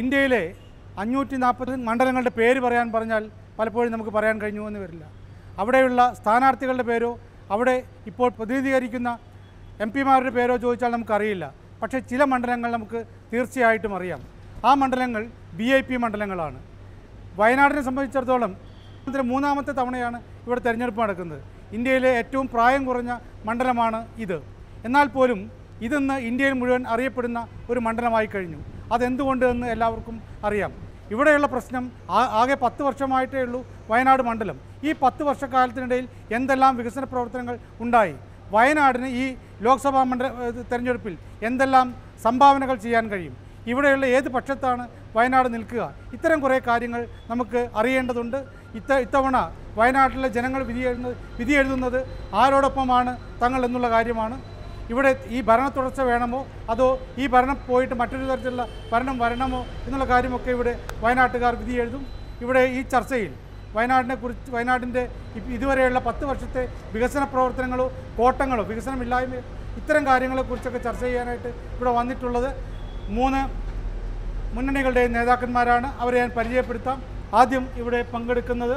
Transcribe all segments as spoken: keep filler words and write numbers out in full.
ഇന്ത്യയിലെ അഞ്ഞൂറ്റി നാൽപ്പത് മണ്ഡലങ്ങളുടെ പേര് പറയാൻ പറഞ്ഞാൽ പലപ്പോഴും നമുക്ക് പറയാൻ കഴിഞ്ഞു എന്ന് വരില്ല. അവിടെയുള്ള സ്ഥാനാർത്ഥികളുടെ പേരോ അവിടെ ഇപ്പോൾ പ്രതിനിധീകരിക്കുന്ന എം പിമാരുടെ പേരോ ചോദിച്ചാൽ നമുക്കറിയില്ല. പക്ഷേ ചില മണ്ഡലങ്ങൾ നമുക്ക് തീർച്ചയായിട്ടും അറിയാം. ആ മണ്ഡലങ്ങൾ വി ഐ പി മണ്ഡലങ്ങളാണ്. വയനാടിനെ സംബന്ധിച്ചിടത്തോളം ഇതിന് മൂന്നാമത്തെ തവണയാണ് ഇവിടെ തെരഞ്ഞെടുപ്പ് നടക്കുന്നത്. ഇന്ത്യയിലെ ഏറ്റവും പ്രായം കുറഞ്ഞ മണ്ഡലമാണ് ഇത്. എന്നാൽ പോലും ഇതെന്ന് ഇന്ത്യയിൽ മുഴുവൻ അറിയപ്പെടുന്ന ഒരു മണ്ഡലമായി കഴിഞ്ഞു. അതെന്തുകൊണ്ട് എന്ന് എല്ലാവർക്കും അറിയാം. ഇവിടെയുള്ള പ്രശ്നം ആകെ പത്ത് വർഷമായിട്ടേ ഉള്ളൂ വയനാട് മണ്ഡലം. ഈ പത്ത് വർഷക്കാലത്തിനിടയിൽ എന്തെല്ലാം വികസന പ്രവർത്തനങ്ങൾ ഉണ്ടായി, വയനാടിന് ഈ ലോക്സഭാ മണ്ഡല തെരഞ്ഞെടുപ്പിൽ എന്തെല്ലാം സംഭാവനകൾ ചെയ്യാൻ കഴിയും, ഇവിടെയുള്ള ഏത് പക്ഷത്താണ് വയനാട് നിൽക്കുക, ഇത്തരം കുറേ കാര്യങ്ങൾ നമുക്ക് അറിയേണ്ടതുണ്ട്. ഇത്ത ഇത്തവണ വയനാട്ടിലെ ജനങ്ങൾ വിധി എഴുതുന്നത് വിധി എഴുതുന്നത് ആരോടൊപ്പമാണ് തങ്ങൾ എന്നുള്ള കാര്യമാണ്. ഇവിടെ ഈ ഭരണ തുടർച്ച വേണമോ അതോ ഈ ഭരണം പോയിട്ട് മറ്റൊരു തരത്തിലുള്ള ഭരണം വരണമോ എന്നുള്ള കാര്യമൊക്കെ ഇവിടെ വയനാട്ടുകാർ വിധി എഴുതും. ഇവിടെ ഈ ചർച്ചയിൽ വയനാടിനെ കുറിച്ച് വയനാടിൻ്റെ ഇതുവരെയുള്ള പത്ത് വർഷത്തെ വികസന പ്രവർത്തനങ്ങളോ കോട്ടങ്ങളോ വികസനമില്ലായ്മയോ ഇത്തരം കാര്യങ്ങളെക്കുറിച്ചൊക്കെ ചർച്ച ചെയ്യാനായിട്ട് ഇവിടെ വന്നിട്ടുള്ളത് മൂന്ന് മുന്നണികളുടെ നേതാക്കന്മാരാണ്. അവരെ ഞാൻ പരിചയപ്പെടുത്താം. ആദ്യം ഇവിടെ പങ്കെടുക്കുന്നത്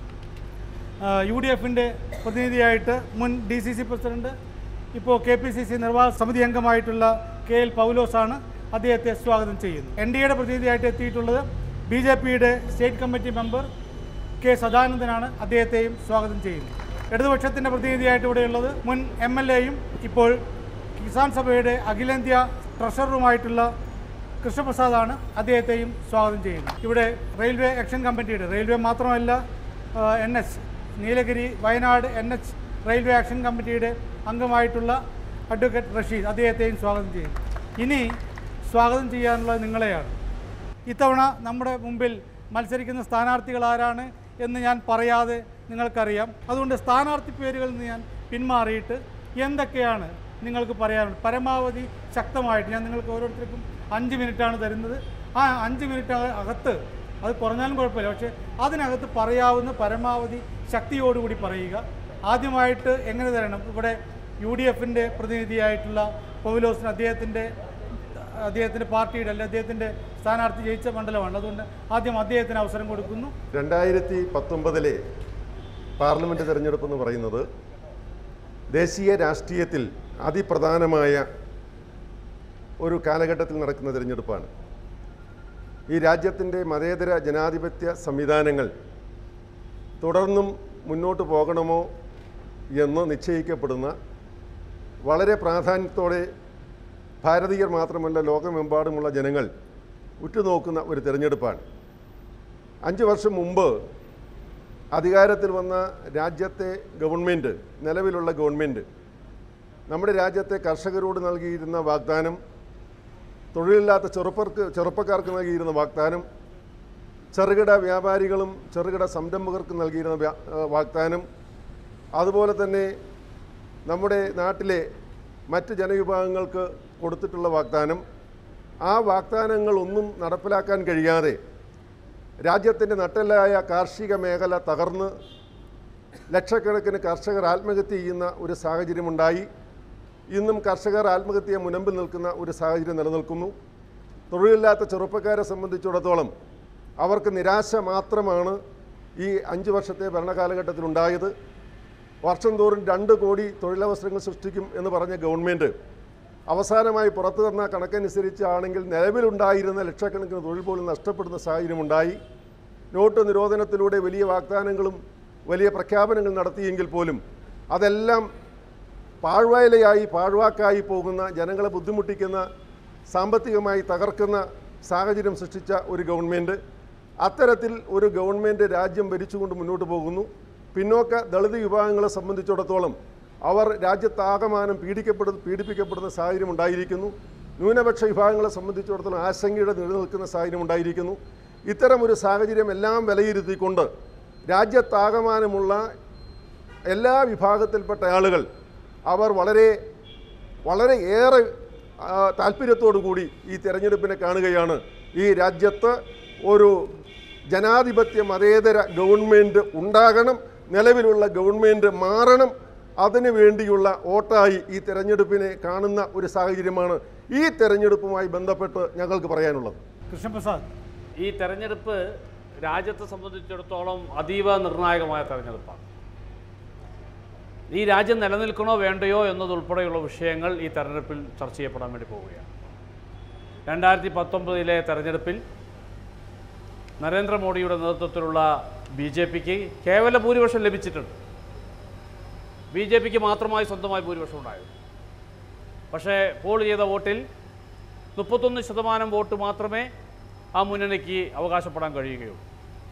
യു ഡി എഫിൻ്റെ പ്രതിനിധിയായിട്ട് മുൻ ഡി സി സി പ്രസിഡന്റ്, ഇപ്പോൾ കെ പി സി സി നിർവാഹക സമിതി അംഗമായിട്ടുള്ള കെ എൽ പൗലോസാണ്. അദ്ദേഹത്തെ സ്വാഗതം ചെയ്യുന്നു. എൻ ഡി എയുടെ പ്രതിനിധിയായിട്ട് എത്തിയിട്ടുള്ളത് ബി ജെ പിയുടെ സ്റ്റേറ്റ് കമ്മിറ്റി മെമ്പർ കെ സദാനന്ദനാണ്. അദ്ദേഹത്തെയും സ്വാഗതം ചെയ്യുന്നു. ഇടതുപക്ഷത്തിൻ്റെ പ്രതിനിധിയായിട്ട് ഇവിടെയുള്ളത് മുൻ എം എൽ എയും ഇപ്പോൾ കിസാൻ സഭയുടെ അഖിലേന്ത്യാ ട്രഷററുമായിട്ടുള്ള കൃഷ്ണപ്രസാദാണ്. അദ്ദേഹത്തെയും സ്വാഗതം ചെയ്യുന്നു. ഇവിടെ റെയിൽവേ ആക്ഷൻ കമ്മിറ്റിയുടെ റെയിൽവേ മാത്രമല്ല N H Nilgiri Wayanad N H railway action കമ്മിറ്റിയുടെ അംഗമായിട്ടുള്ള അഡ്വക്കേറ്റ് റഷീദ്, അദ്ദേഹത്തെയും സ്വാഗതം ചെയ്യുന്നു. ഇനി സ്വാഗതം ചെയ്യാനുള്ളത് നിങ്ങളെയാണ്. ഇത്തവണ നമ്മുടെ മുമ്പിൽ മത്സരിക്കുന്ന സ്ഥാനാർത്ഥികൾ ആരാണ് എന്ന് ഞാൻ പറയാതെ നിങ്ങൾക്കറിയാം. അതുകൊണ്ട് സ്ഥാനാർത്ഥി പേരുകളിൽ നിന്ന് ഞാൻ പിന്മാറിയിട്ട് എന്തൊക്കെയാണ് നിങ്ങൾക്ക് പറയാനുള്ളത് പരമാവധി ശക്തമായിട്ട് ഞാൻ നിങ്ങൾക്ക് ഓരോരുത്തർക്കും അഞ്ച് മിനിറ്റാണ് തരുന്നത്. ആ അഞ്ച് മിനിറ്റ് അകത്ത്, അത് കുറഞ്ഞാലും കുഴപ്പമില്ല, പക്ഷേ അതിനകത്ത് പറയാവുന്ന പരമാവധി ശക്തിയോടുകൂടി പറയുക. ആദ്യമായിട്ട് എങ്ങനെ തരണം? ഇവിടെ യു ഡി എഫിൻ്റെ പ്രതിനിധിയായിട്ടുള്ള പൗലോസിന് അദ്ദേഹത്തിൻ്റെ അദ്ദേഹത്തിൻ്റെ പാർട്ടിയുടെ അല്ലെ അദ്ദേഹത്തിൻ്റെ സ്ഥാനാർത്ഥി ജയിച്ച മണ്ഡലമാണ്. അതുകൊണ്ട് ആദ്യം അദ്ദേഹത്തിന് അവസരം കൊടുക്കുന്നു. രണ്ടായിരത്തി പത്തൊമ്പതിലെ പാർലമെൻറ്റ് തിരഞ്ഞെടുപ്പ് എന്ന് പറയുന്നത് ദേശീയ രാഷ്ട്രീയത്തിൽ അതിപ്രധാനമായ ഒരു കാലഘട്ടത്തിൽ നടക്കുന്ന തിരഞ്ഞെടുപ്പാണ്. ഈ രാജ്യത്തിൻ്റെ മതേതര ജനാധിപത്യ സംവിധാനങ്ങൾ തുടർന്നും മുന്നോട്ട് പോകണമോ എന്ന് നിശ്ചയിക്കപ്പെടുന്ന വളരെ പ്രാധാന്യത്തോടെ ഭാരതീയർ മാത്രമല്ല ലോകമെമ്പാടുമുള്ള ജനങ്ങൾ ഉറ്റുനോക്കുന്ന ഒരു തിരഞ്ഞെടുപ്പാണ്. അഞ്ച് വർഷം മുമ്പ് അധികാരത്തിൽ വന്ന രാജ്യത്തെ ഗവൺമെൻറ്, നിലവിലുള്ള ഗവൺമെൻറ് നമ്മുടെ രാജ്യത്തെ കർഷകരോട് നൽകിയിരുന്ന വാഗ്ദാനം, തൊഴിലില്ലാത്ത ചെറുപ്പർക്ക് ചെറുപ്പക്കാർക്ക് നൽകിയിരുന്ന വാഗ്ദാനം, ചെറുകിട വ്യാപാരികളും ചെറുകിട സംരംഭകർക്ക് നൽകിയിരുന്ന വാഗ്ദാനം, അതുപോലെ തന്നെ നമ്മുടെ നാട്ടിലെ മറ്റ് ജനവിഭാഗങ്ങൾക്ക് കൊടുത്തിട്ടുള്ള വാഗ്ദാനം, ആ വാഗ്ദാനങ്ങളൊന്നും നടപ്പിലാക്കാൻ കഴിയാതെ രാജ്യത്തിൻ്റെ നട്ടെല്ലായ കാർഷിക മേഖല തകർന്ന് ലക്ഷക്കണക്കിന് കർഷകർ ആത്മഹത്യ ചെയ്യുന്ന ഒരു സാഹചര്യമുണ്ടായി. ഇന്നും കർഷകർ ആത്മഹത്യയെ മുനമ്പിൽ നിൽക്കുന്ന ഒരു സാഹചര്യം നിലനിൽക്കുന്നു. തൊഴിലില്ലാത്ത ചെറുപ്പക്കാരെ സംബന്ധിച്ചിടത്തോളം അവർക്ക് നിരാശ മാത്രമാണ് ഈ അഞ്ച് വർഷത്തെ ഭരണകാലഘട്ടത്തിലുണ്ടായത്. വർഷം തോറും രണ്ട് കോടി തൊഴിലവസരങ്ങൾ സൃഷ്ടിക്കും എന്ന് പറഞ്ഞ ഗവൺമെൻറ് അവസാനമായി പുറത്തു തന്ന കണക്കനുസരിച്ചാണെങ്കിൽ നിലവിലുണ്ടായിരുന്ന ലക്ഷക്കണക്കിന് തൊഴിൽ പോലും നഷ്ടപ്പെടുന്ന സാഹചര്യമുണ്ടായി. നോട്ട് നിരോധനത്തിലൂടെ വലിയ വാഗ്ദാനങ്ങളും വലിയ പ്രഖ്യാപനങ്ങൾ നടത്തിയെങ്കിൽ പോലും അതെല്ലാം പാഴ്വായിലയായി പാഴ്വാക്കായി പോകുന്ന, ജനങ്ങളെ ബുദ്ധിമുട്ടിക്കുന്ന, സാമ്പത്തികമായി തകർക്കുന്ന സാഹചര്യം സൃഷ്ടിച്ച ഒരു ഗവൺമെൻറ്. അത്തരത്തിൽ ഒരു ഗവൺമെൻറ് രാജ്യം ഭരിച്ചുകൊണ്ട് മുന്നോട്ട് പോകുന്നു. പിന്നോക്ക ദളിത് വിഭാഗങ്ങളെ സംബന്ധിച്ചിടത്തോളം അവർ രാജ്യത്താകമാനം പീഡിക്കപ്പെടുന്ന പീഡിപ്പിക്കപ്പെടുന്ന സാഹചര്യം ഉണ്ടായിരിക്കുന്നു. ന്യൂനപക്ഷ വിഭാഗങ്ങളെ സംബന്ധിച്ചിടത്തോളം ആശങ്കയുടെ നിലനിൽക്കുന്ന സാഹചര്യം ഉണ്ടായിരിക്കുന്നു. ഇത്തരമൊരു സാഹചര്യം എല്ലാം വിലയിരുത്തിക്കൊണ്ട് രാജ്യത്താകമാനമുള്ള എല്ലാ വിഭാഗത്തിൽപ്പെട്ട ആളുകൾ അവർ വളരെ വളരെ ഏറെ താല്പര്യത്തോടു കൂടി ഈ തെരഞ്ഞെടുപ്പിനെ കാണുകയാണ്. ഈ രാജ്യത്ത് ഒരു ജനാധിപത്യ മതേതര ഗവൺമെൻറ് ഉണ്ടാകണം, നിലവിലുള്ള ഗവൺമെൻറ് മാറണം, അതിനു വേണ്ടിയുള്ള വോട്ടായി ഈ തെരഞ്ഞെടുപ്പിനെ കാണുന്ന ഒരു സാഹചര്യമാണ് ഈ തെരഞ്ഞെടുപ്പുമായി ബന്ധപ്പെട്ട് ഞങ്ങൾക്ക് പറയാനുള്ളത്. കൃഷ്ണപ്രസാദ്, ഈ തെരഞ്ഞെടുപ്പ് രാജ്യത്തെ സംബന്ധിച്ചിടത്തോളം അതീവ നിർണായകമായ തെരഞ്ഞെടുപ്പാണ്. ഈ രാജ്യം നിലനിൽക്കണോ വേണ്ടയോ എന്നതുൾപ്പെടെയുള്ള വിഷയങ്ങൾ ഈ തെരഞ്ഞെടുപ്പിൽ ചർച്ച ചെയ്യപ്പെടാൻ വേണ്ടി പോവുകയാണ്. രണ്ടായിരത്തി പത്തൊമ്പതിലെ തെരഞ്ഞെടുപ്പിൽ നരേന്ദ്രമോദിയുടെ നേതൃത്വത്തിലുള്ള ബി ജെ പിക്ക് കേവല ഭൂരിപക്ഷം ലഭിച്ചിട്ടുണ്ട്. ബി ജെ പിക്ക് മാത്രമായി സ്വന്തമായി ഭൂരിപക്ഷം ഉണ്ടായിരുന്നു. പക്ഷേ പോൾ ചെയ്ത വോട്ടിൽ മുപ്പത്തൊന്ന് ശതമാനം വോട്ട് മാത്രമേ ആ മുന്നണിക്ക് അവകാശപ്പെടാൻ കഴിയുകയുള്ളൂ.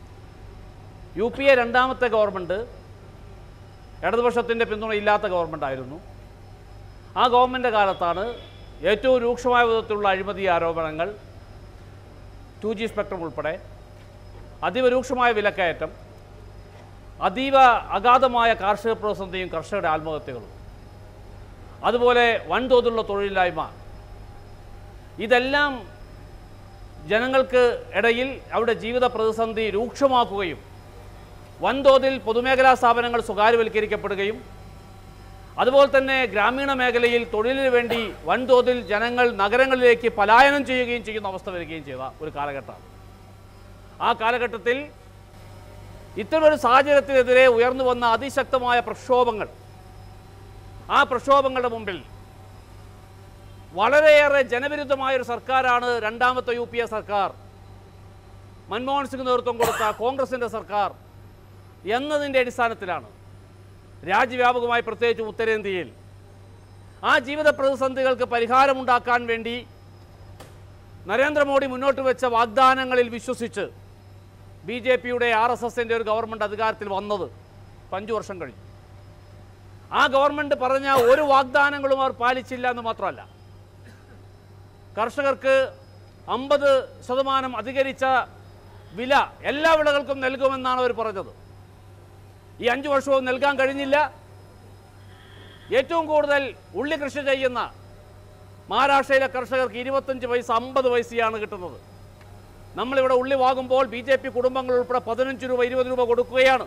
യു പി എ രണ്ടാമത്തെ ഗവൺമെൻറ് ഇടതുപക്ഷത്തിൻ്റെ പിന്തുണയില്ലാത്ത ഗവൺമെൻറ്റായിരുന്നു. ആ ഗവൺമെൻറ് കാലത്താണ് ഏറ്റവും രൂക്ഷമായ വിധത്തിലുള്ള അഴിമതി ആരോപണങ്ങൾ, ടു ജി സ്പെക്ട്രം ഉൾപ്പെടെ അതീവ രൂക്ഷമായ വിലക്കയറ്റം, അതീവ അഗാധമായ കാർഷിക പ്രതിസന്ധിയും കർഷകരുടെ ആത്മഹത്യകളും, അതുപോലെ വൻതോതിലുള്ള തൊഴിലില്ലായ്മ, ഇതെല്ലാം ജനങ്ങൾക്ക് ഇടയിൽ അവരുടെ ജീവിത പ്രതിസന്ധി രൂക്ഷമാക്കുകയും വൻതോതിൽ പൊതുമേഖലാ സ്ഥാപനങ്ങൾ സ്വകാര്യവൽക്കരിക്കപ്പെടുകയും അതുപോലെ തന്നെ ഗ്രാമീണ മേഖലയിൽ തൊഴിലിന് വേണ്ടി വൻതോതിൽ ജനങ്ങൾ നഗരങ്ങളിലേക്ക് പലായനം ചെയ്യുകയും ചെയ്യുന്ന അവസ്ഥ വരികയും ചെയ്ത ഒരു കാലഘട്ടമാണ്. ആ കാലഘട്ടത്തിൽ ഇത്തരമൊരു സാഹചര്യത്തിനെതിരെ ഉയർന്നു വന്ന അതിശക്തമായ പ്രക്ഷോഭങ്ങൾ, ആ പ്രക്ഷോഭങ്ങളുടെ മുമ്പിൽ വളരെയേറെ ജനവിരുദ്ധമായൊരു സർക്കാരാണ് രണ്ടാമത്തെ യു പി എ സർക്കാർ, മൻമോഹൻ സിംഗ് നേതൃത്വം കൊടുത്ത കോൺഗ്രസിൻ്റെ സർക്കാർ എന്നതിൻ്റെ അടിസ്ഥാനത്തിലാണ് രാജ്യവ്യാപകമായി പ്രത്യേകിച്ചും ഉത്തരേന്ത്യയിൽ ആ ജീവിത പ്രതിസന്ധികൾക്ക് പരിഹാരമുണ്ടാക്കാൻ വേണ്ടി നരേന്ദ്രമോദി മുന്നോട്ട് വെച്ച വാഗ്ദാനങ്ങളിൽ വിശ്വസിച്ച് ബി ജെ പിയുടെ ആർ എസ് എസിൻ്റെ ഒരു ഗവൺമെൻറ് അധികാരത്തിൽ വന്നത് അഞ്ചു വർഷം കഴിഞ്ഞു. ആ ഗവൺമെൻറ് പറഞ്ഞ ഒരു വാഗ്ദാനങ്ങളും അവർ പാലിച്ചില്ല എന്ന് മാത്രമല്ല, കർഷകർക്ക് അമ്പത് ശതമാനം അധികരിച്ച വില എല്ലാ വിളകൾക്കും നൽകുമെന്നാണ് അവർ പറഞ്ഞത്. ഈ അഞ്ചു വർഷവും നൽകാൻ കഴിഞ്ഞില്ല. ഏറ്റവും കൂടുതൽ ഉള്ളി കൃഷി ചെയ്യുന്ന മഹാരാഷ്ട്രയിലെ കർഷകർക്ക് ഇരുപത്തഞ്ച് പൈസ അമ്പത് പൈസയാണ് കിട്ടുന്നത്. നമ്മളിവിടെ ഉള്ളി വാങ്ങുമ്പോൾ ബി ജെ പി കുടുംബങ്ങൾ ഉൾപ്പെടെ പതിനഞ്ച് രൂപ ഇരുപത് രൂപ കൊടുക്കുകയാണ്.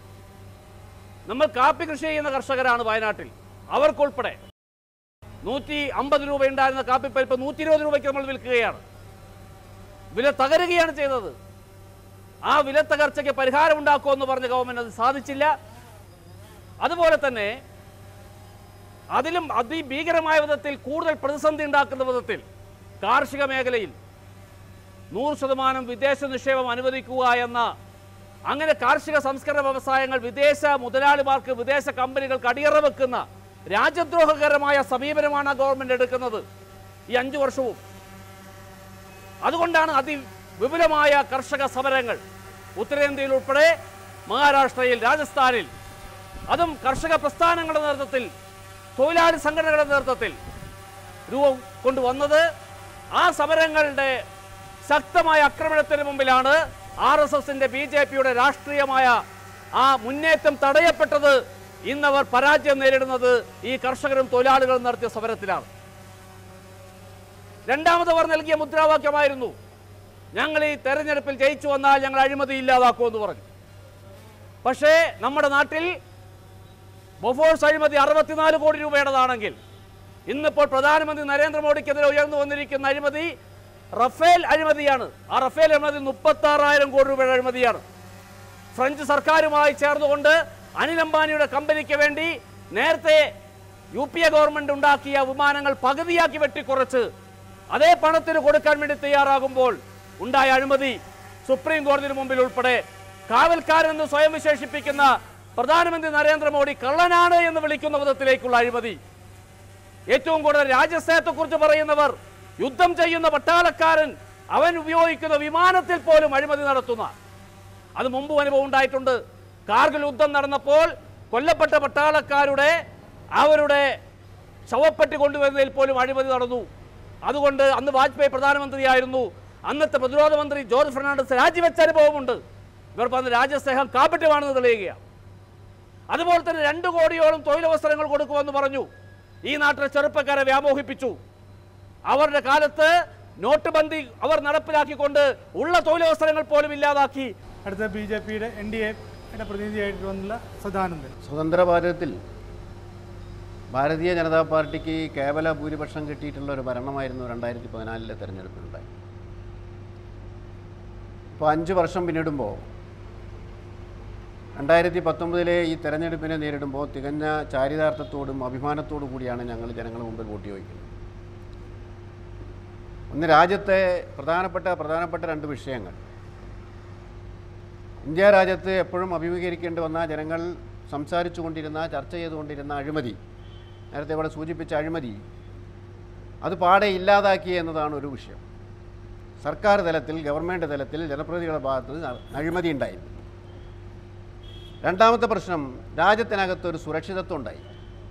നമ്മൾ കാപ്പി കൃഷി ചെയ്യുന്ന കർഷകരാണ് വയനാട്ടിൽ, അവർക്കുൾപ്പെടെ നൂറ്റി അമ്പത് രൂപ ഉണ്ടായിരുന്ന കാപ്പിപ്പരിപ്പ് നൂറ്റി ഇരുപത് രൂപയ്ക്ക് നമ്മൾ വിൽക്കുകയാണ്. വില തകരുകയാണ് ചെയ്തത്. ആ വില തകർച്ചയ്ക്ക് പരിഹാരം ഉണ്ടാക്കുമെന്ന് പറഞ്ഞ ഗവൺമെൻറ് അത് സാധിച്ചില്ല. അതുപോലെ തന്നെ അതിലും അതിഭീകരമായ വിധത്തിൽ കൂടുതൽ പ്രതിസന്ധി ഉണ്ടാക്കുന്ന വിധത്തിൽ കാർഷിക മേഖലയിൽ നൂറ് ശതമാനം വിദേശ നിക്ഷേപം അനുവദിക്കുക എന്ന, അങ്ങനെ കാർഷിക സംസ്കരണ വ്യവസായങ്ങൾ വിദേശ മുതലാളിമാർക്ക്, വിദേശ കമ്പനികൾക്ക് അടിയറ വെക്കുന്ന രാജ്യദ്രോഹകരമായ സമീപനമാണ് ആ ഗവൺമെൻറ് എടുക്കുന്നത് ഈ അഞ്ചു വർഷവും. അതുകൊണ്ടാണ് അതിവിപുലമായ കർഷക സമരങ്ങൾ ഉത്തരേന്ത്യയിൽ ഉൾപ്പെടെ മഹാരാഷ്ട്രയിൽ, രാജസ്ഥാനിൽ, അതും കർഷക പ്രസ്ഥാനങ്ങളുടെ നേതൃത്വത്തിൽ, തൊഴിലാളി സംഘടനകളുടെ നേതൃത്വത്തിൽ രൂപം കൊണ്ടുവന്നത്. ആ സമരങ്ങളുടെ ശക്തമായ ആക്രമണത്തിന് മുമ്പിലാണ് ആർ എസ് എസിൻ്റെ ബി ജെ പിയുടെ രാഷ്ട്രീയമായ ആ മുന്നേറ്റം തടയപ്പെട്ടത്. ഇന്നവർ പരാജയം നേരിടുന്നത് ഈ കർഷകരും തൊഴിലാളികളും നടത്തിയ സമരത്തിലാണ്. രണ്ടാമതവർ നൽകിയ മുദ്രാവാക്യമായിരുന്നു, ഞങ്ങൾ ഈ തെരഞ്ഞെടുപ്പിൽ ജയിച്ചു വന്നാൽ ഞങ്ങൾ അഴിമതി ഇല്ലാതാക്കുമെന്ന് പറഞ്ഞു. പക്ഷേ നമ്മുടെ നാട്ടിൽ ബൊഫോഴ്സ് അഴിമതി അറുപത്തിനാല് കോടി രൂപയുടേതാണെങ്കിൽ ഇന്നിപ്പോൾ പ്രധാനമന്ത്രി നരേന്ദ്രമോദിക്കെതിരെ ഉയർന്നു വന്നിരിക്കുന്ന അഴിമതി റഫേൽ അഴിമതിയാണ്. ആ റഫേൽ അഴിമതി മുപ്പത്തി ആറായിരം കോടി രൂപയുടെ അഴിമതിയാണ്. ഫ്രഞ്ച് സർക്കാരുമായി ചേർന്നുകൊണ്ട് അനിൽ അംബാനിയുടെ കമ്പനിക്ക് വേണ്ടി നേരത്തെ യു പി എ ഗവൺമെൻറ് ഉണ്ടാക്കിയ വിമാനങ്ങൾ പകുതിയാക്കി വെട്ടിക്കുറച്ച് അതേ പണത്തിന് കൊടുക്കാൻ വേണ്ടി തയ്യാറാകുമ്പോൾ ഉണ്ടായ അഴിമതി സുപ്രീം കോടതിന് മുമ്പിൽ ഉൾപ്പെടെ കാവൽക്കാരെന്ന് സ്വയം വിശേഷിപ്പിക്കുന്ന പ്രധാനമന്ത്രി നരേന്ദ്രമോദി കള്ളനാണ് എന്ന് വിളിക്കുന്ന വിധത്തിലേക്കുള്ള അഴിമതി. ഏറ്റവും കൂടുതൽ രാജ്യസ്നേഹത്തെക്കുറിച്ച് പറയുന്നവർ, യുദ്ധം ചെയ്യുന്ന പട്ടാളക്കാരൻ അവൻ ഉപയോഗിക്കുന്ന വിമാനത്തിൽ പോലും അഴിമതി നടത്തുന്ന, അത് മുമ്പ് അനുഭവം ഉണ്ടായിട്ടുണ്ട്. കാർഗിൽ യുദ്ധം നടന്നപ്പോൾ കൊല്ലപ്പെട്ട പട്ടാളക്കാരുടെ അവരുടെ ശവപ്പെട്ടി കൊണ്ടുവരുന്നതിൽ പോലും അഴിമതി നടന്നു. അതുകൊണ്ട് അന്ന് വാജ്പേയി പ്രധാനമന്ത്രിയായിരുന്നു. അന്നത്തെ പ്രതിരോധ മന്ത്രി ജോർജ് ഫെർണാണ്ടസ് രാജിവെച്ച അനുഭവമുണ്ട്. ഇവർ പറഞ്ഞ രാജ്യസ്നേഹം കാപട്യമാണെന്ന് തെളിയുകയാണ്. അതുപോലെ തന്നെ രണ്ടു കോടിയോളം തൊഴിലവസരങ്ങൾ കൊടുക്കുമെന്ന് പറഞ്ഞു. ഈ നാട്ടിലെ ചെറുപ്പക്കാരെ വ്യാമോഹിപ്പിച്ചു. അവരുടെ കാലത്ത് നോട്ട് ബന്ദി അവർ നടപ്പിലാക്കിക്കൊണ്ട് ഉള്ള തൊഴിലവസരങ്ങൾ പോലും ഇല്ലാതാക്കി. അടുത്ത ബി ജെ പിയുടെ എൻ ഡി എയുടെ പ്രതിനിധിയായിട്ട് വന്നുള്ള സദാനന്ദൻ. സ്വതന്ത്ര ഭാരതത്തിൽ ഭാരതീയ ജനതാ പാർട്ടിക്ക് കേവല ഭൂരിപക്ഷം കിട്ടിയിട്ടുള്ള ഒരു ഭരണമായിരുന്നു രണ്ടായിരത്തി പതിനാലിലെ തെരഞ്ഞെടുപ്പിലുണ്ടായി. ഇപ്പോൾ അഞ്ച് വർഷം പിന്നിടുമ്പോൾ രണ്ടായിരത്തി പത്തൊമ്പതിലെ ഈ തെരഞ്ഞെടുപ്പിനെ നേരിടുമ്പോൾ തികഞ്ഞ ചാരിതാർത്ഥത്തോടും അഭിമാനത്തോടു കൂടിയാണ് ഞങ്ങൾ ജനങ്ങളുടെ മുമ്പിൽ വോട്ട് ചോദിക്കുന്നത്. ഒന്ന്, രാജ്യത്തെ പ്രധാനപ്പെട്ട പ്രധാനപ്പെട്ട രണ്ട് വിഷയങ്ങൾ. ഇന്ത്യ രാജ്യത്ത് എപ്പോഴും അഭിമുഖീകരിക്കേണ്ടി വന്ന, ജനങ്ങൾ സംസാരിച്ചു കൊണ്ടിരുന്ന, ചർച്ച ചെയ്തുകൊണ്ടിരുന്ന അഴിമതി, നേരത്തെ ഇവിടെ സൂചിപ്പിച്ച അഴിമതി, അത് പാടെ ഇല്ലാതാക്കി എന്നതാണ് ഒരു വിഷയം. സർക്കാർ തലത്തിൽ, ഗവൺമെൻറ് തലത്തിൽ ജനപ്രതിനിധികളുടെ ഭാഗത്ത് അഴിമതി ഉണ്ടായിരുന്നു. രണ്ടാമത്തെ പ്രശ്നം, രാജ്യത്തിനകത്തൊരു സുരക്ഷിതത്വം ഉണ്ടായി.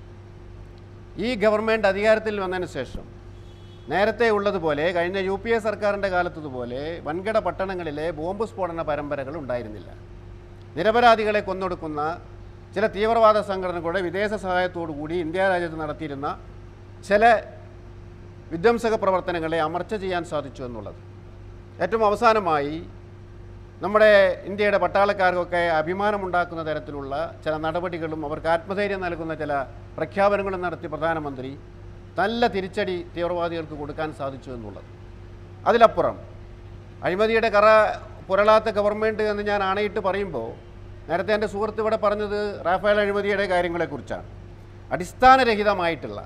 ഈ ഗവൺമെൻറ് അധികാരത്തിൽ വന്നതിന് ശേഷം നേരത്തെ ഉള്ളതുപോലെ, കഴിഞ്ഞ യു പി എ സർക്കാരിൻ്റെ കാലത്തതുപോലെ വൻകിട പട്ടണങ്ങളിലെ ബോംബ് സ്ഫോടന പരമ്പരകൾ ഉണ്ടായിരുന്നില്ല. നിരപരാധികളെ കൊന്നൊടുക്കുന്ന ചില തീവ്രവാദ സംഘടനകളുടെ വിദേശ സഹായത്തോടു കൂടി ഇന്ത്യ രാജ്യത്ത് നടത്തിയിരുന്ന ചില വിധ്വംസക പ്രവർത്തനങ്ങളെ അമർച്ച ചെയ്യാൻ സാധിച്ചു എന്നുള്ളത്. ഏറ്റവും അവസാനമായി നമ്മുടെ ഇന്ത്യയുടെ പട്ടാളക്കാർക്കൊക്കെ അഭിമാനമുണ്ടാക്കുന്ന തരത്തിലുള്ള ചില നടപടികളും അവർക്ക് ആത്മധൈര്യം നൽകുന്ന ചില പ്രഖ്യാപനങ്ങളും നടത്തി പ്രധാനമന്ത്രി നല്ല തിരിച്ചടി തീവ്രവാദികൾക്ക് കൊടുക്കാൻ സാധിച്ചു എന്നുള്ളത്. അതിലപ്പുറം അഴിമതിയുടെ കറ പുരളാത്ത ഗവൺമെൻറ് എന്ന് ഞാൻ ആണയിട്ട് പറയുമ്പോൾ, നേരത്തെ എൻ്റെ സുഹൃത്ത് ഇവിടെ പറഞ്ഞത് റാഫേൽ അഴിമതിയുടെ കാര്യങ്ങളെക്കുറിച്ചാണ്. അടിസ്ഥാനരഹിതമായിട്ടുള്ള,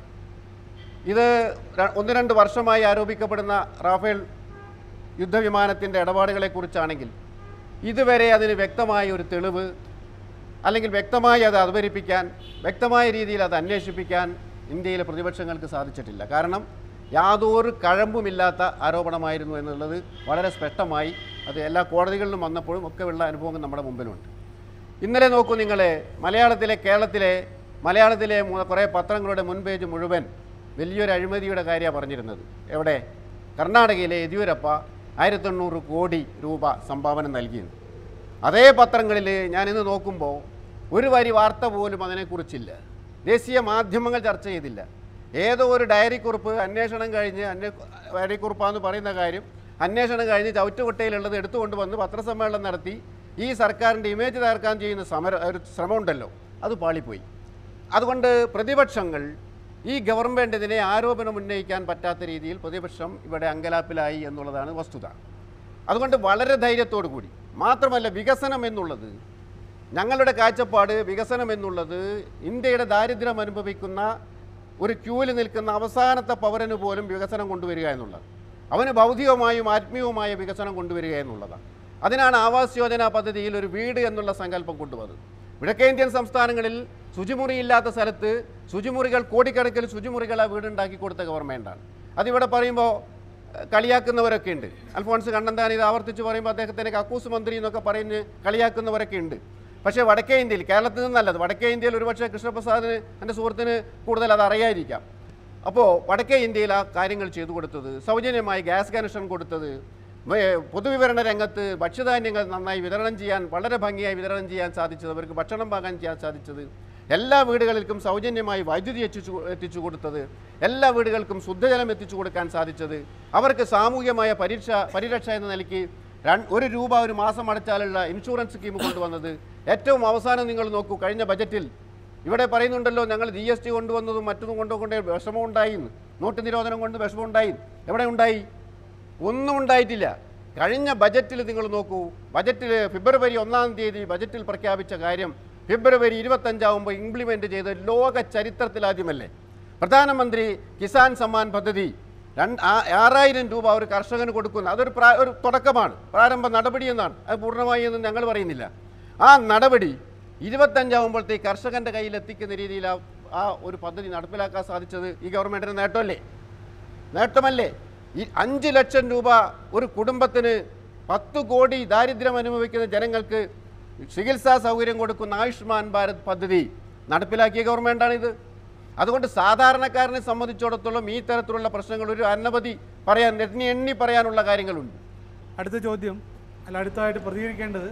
ഇത് ഒന്ന് രണ്ട് വർഷമായി ആരോപിക്കപ്പെടുന്ന റാഫേൽ യുദ്ധവിമാനത്തിൻ്റെ ഇടപാടുകളെക്കുറിച്ചാണെങ്കിൽ ഇതുവരെ അതിന് വ്യക്തമായ ഒരു തെളിവ്, അല്ലെങ്കിൽ വ്യക്തമായി അത് അവതരിപ്പിക്കാൻ, വ്യക്തമായ രീതിയിൽ അത് അന്വേഷിപ്പിക്കാൻ ഇന്ത്യയിലെ പ്രതിപക്ഷങ്ങൾക്ക് സാധിച്ചിട്ടില്ല. കാരണം യാതൊരു കഴമ്പുമില്ലാത്ത ആരോപണമായിരുന്നു എന്നുള്ളത് വളരെ സ്പഷ്ടമായി അത് എല്ലാ കോടതികളിലും വന്നപ്പോഴും ഒക്കെ ഉള്ള അനുഭവങ്ങൾ നമ്മുടെ മുമ്പിലുണ്ട്. ഇന്നലെ നോക്കൂ നിങ്ങൾ, മലയാളത്തിലെ കേരളത്തിലെ മലയാളത്തിലെ കുറേ പത്രങ്ങളുടെ മുൻപേജ് മുഴുവൻ വലിയൊരു അഴിമതിയുടെ കാര്യമാണ് പറഞ്ഞിരുന്നത്. എവിടെ? കർണാടകയിലെ യെദ്യൂരപ്പ ആയിരത്തി എണ്ണൂറ് കോടി രൂപ സംഭാവന നൽകിയിരുന്നു. അതേ പത്രങ്ങളിൽ ഞാനിന്ന് നോക്കുമ്പോൾ ഒരു വരി വാർത്ത പോലും അതിനെക്കുറിച്ചില്ല. ദേശീയ മാധ്യമങ്ങൾ ചർച്ച ചെയ്തില്ല. ഏതോ ഒരു ഡയറി കുറിപ്പ് അന്വേഷണം കഴിഞ്ഞ്, അന്വേ ഡയറി കുറിപ്പാന്ന് പറയുന്ന കാര്യം അന്വേഷണം കഴിഞ്ഞ് ചവിറ്റുകൊട്ടയിലുള്ളത് എടുത്തുകൊണ്ട് വന്ന് പത്രസമ്മേളനം നടത്തി ഈ സർക്കാരിൻ്റെ ഇമേജ് തകർക്കാൻ ചെയ്യുന്ന സമര ഒരു ശ്രമമുണ്ടല്ലോ, അത് പാളിപ്പോയി. അതുകൊണ്ട് പ്രതിപക്ഷങ്ങൾ ഈ ഗവൺമെൻറ്റിനെ ആരോപണം ഉന്നയിക്കാൻ പറ്റാത്ത രീതിയിൽ പ്രതിപക്ഷം ഇവിടെ അങ്കലാപ്പിലായി എന്നുള്ളതാണ് വസ്തുത. അതുകൊണ്ട് വളരെ ധൈര്യത്തോടു കൂടി, മാത്രമല്ല വികസനം എന്നുള്ളത്, ഞങ്ങളുടെ കാഴ്ചപ്പാട് വികസനം എന്നുള്ളത് ഇന്ത്യയുടെ ദാരിദ്ര്യം അനുഭവിക്കുന്ന ഒരു ക്യൂവിൽ നിൽക്കുന്ന അവസാനത്തെ പൗരന് പോലും വികസനം കൊണ്ടുവരിക എന്നുള്ളത്, അവന് ഭൗതികമായും ആത്മീയവുമായ വികസനം കൊണ്ടുവരിക എന്നുള്ളതാണ്. അതിനാണ് ആവാസ് യോജന പദ്ധതിയിൽ ഒരു വീട് എന്നുള്ള സങ്കല്പം കൊണ്ടുവന്നത്. വടക്കേന്ത്യൻ സംസ്ഥാനങ്ങളിൽ ശുചിമുറിയില്ലാത്ത സ്ഥലത്ത് ശുചിമുറികൾ, കോടിക്കണക്കിന് ശുചിമുറികൾ ആ വീടുണ്ടാക്കി കൊടുത്ത ഗവൺമെൻറ്റാണ്. അതിവിടെ പറയുമ്പോൾ കളിയാക്കുന്നവരൊക്കെ ഉണ്ട്. അൽഫോൺസ് കണ്ണന്താൻ ഇത് ആവർത്തിച്ച് പറയുമ്പോൾ അദ്ദേഹത്തിൻ്റെ കക്കൂസ് മന്ത്രി എന്നൊക്കെ പറഞ്ഞ് കളിയാക്കുന്നവരൊക്കെ ഉണ്ട്. പക്ഷേ വടക്കേ ഇന്ത്യയിൽ, കേരളത്തിൽ നിന്നല്ലത്, വടക്കേ ഇന്ത്യയിൽ ഒരുപക്ഷെ കൃഷ്ണപ്രസാദിന്, എൻ്റെ സുഹൃത്തിന് കൂടുതൽ അത് അറിയാതിരിക്കാം. അപ്പോൾ വടക്കേ ഇന്ത്യയിൽ ആ കാര്യങ്ങൾ ചെയ്തു കൊടുത്തത്, സൗജന്യമായി ഗ്യാസ് കണക്ഷൻ കൊടുത്തത്, പൊതുവിതരണ രംഗത്ത് ഭക്ഷ്യധാന്യങ്ങൾ നന്നായി വിതരണം ചെയ്യാൻ, വളരെ ഭംഗിയായി വിതരണം ചെയ്യാൻ സാധിച്ചത്, അവർക്ക് ഭക്ഷണം പാകാൻ ചെയ്യാൻ സാധിച്ചത്, എല്ലാ വീടുകൾക്കും സൗജന്യമായി വൈദ്യുതി എത്തിച്ചു എത്തിച്ചു കൊടുത്തത്, എല്ലാ വീടുകൾക്കും ശുദ്ധജലം എത്തിച്ചു കൊടുക്കാൻ സാധിച്ചത്, അവർക്ക് സാമൂഹികമായ പരീക്ഷ പരിരക്ഷ എന്ന നിലയ്ക്ക് ഒരു രൂപ ഒരു മാസം അടച്ചാലുള്ള ഇൻഷുറൻസ് സ്കീം കൊണ്ടുവന്നത്. ഏറ്റവും അവസാനം നിങ്ങൾ നോക്കൂ, കഴിഞ്ഞ ബജറ്റിൽ ഇവിടെ പറയുന്നുണ്ടല്ലോ ഞങ്ങൾ ജി എസ് ടി കൊണ്ടുവന്നതും മറ്റൊന്നും കൊണ്ടുകൊണ്ട് വിഷമമുണ്ടായി, നോട്ട് നിരോധനം കൊണ്ട് വിഷമമുണ്ടായി. എവിടെ ഉണ്ടായി? ഒന്നും ഉണ്ടായിട്ടില്ല. കഴിഞ്ഞ ബജറ്റിൽ നിങ്ങൾ നോക്കൂ, ബജറ്റിൽ ഫെബ്രുവരി ഒന്നാം തീയതി ബജറ്റിൽ പ്രഖ്യാപിച്ച കാര്യം ഫെബ്രുവരി ഇരുപത്തഞ്ചാവുമ്പോൾ ഇംപ്ലിമെൻറ്റ് ചെയ്ത് ലോക ചരിത്രത്തിലാദ്യമല്ലേ. പ്രധാനമന്ത്രി കിസാൻ സമ്മാൻ പദ്ധതി രണ്ട് ആറായിരം രൂപ ഒരു കർഷകന് കൊടുക്കുന്ന, അതൊരു പ്രാ ഒരു തുടക്കമാണ്, പ്രാരംഭ നടപടി എന്നാണ്. അത് പൂർണ്ണമായി എന്ന് ഞങ്ങൾ പറയുന്നില്ല. ആ നടപടി ഇരുപത്തഞ്ചാവുമ്പോഴത്തേക്ക് കർഷകൻ്റെ കയ്യിൽ എത്തിക്കുന്ന രീതിയിൽ ആ ആ ഒരു പദ്ധതി നടപ്പിലാക്കാൻ സാധിച്ചത് ഈ ഗവൺമെൻറ്റിന് നേട്ടമല്ലേ? നേട്ടമല്ലേ? ഈ അഞ്ച് ലക്ഷം രൂപ ഒരു കുടുംബത്തിന്, പത്ത് കോടി ദാരിദ്ര്യം അനുഭവിക്കുന്ന ജനങ്ങൾക്ക് ചികിത്സാ സൗകര്യം കൊടുക്കുന്ന ആയുഷ്മാൻ ഭാരത് പദ്ധതി നടപ്പിലാക്കിയ ഗവൺമെൻറ്റാണിത്. അതുകൊണ്ട് സാധാരണക്കാരനെ സംബന്ധിച്ചിടത്തോളം ഈ തരത്തിലുള്ള പ്രശ്നങ്ങൾ ഒരു അനവധി പറയാൻ, എണ്ണി എണ്ണി പറയാനുള്ള കാര്യങ്ങളുണ്ട്. അടുത്ത ചോദ്യം അല്ല അടുത്തതായിട്ട് പ്രതികരിക്കേണ്ടത്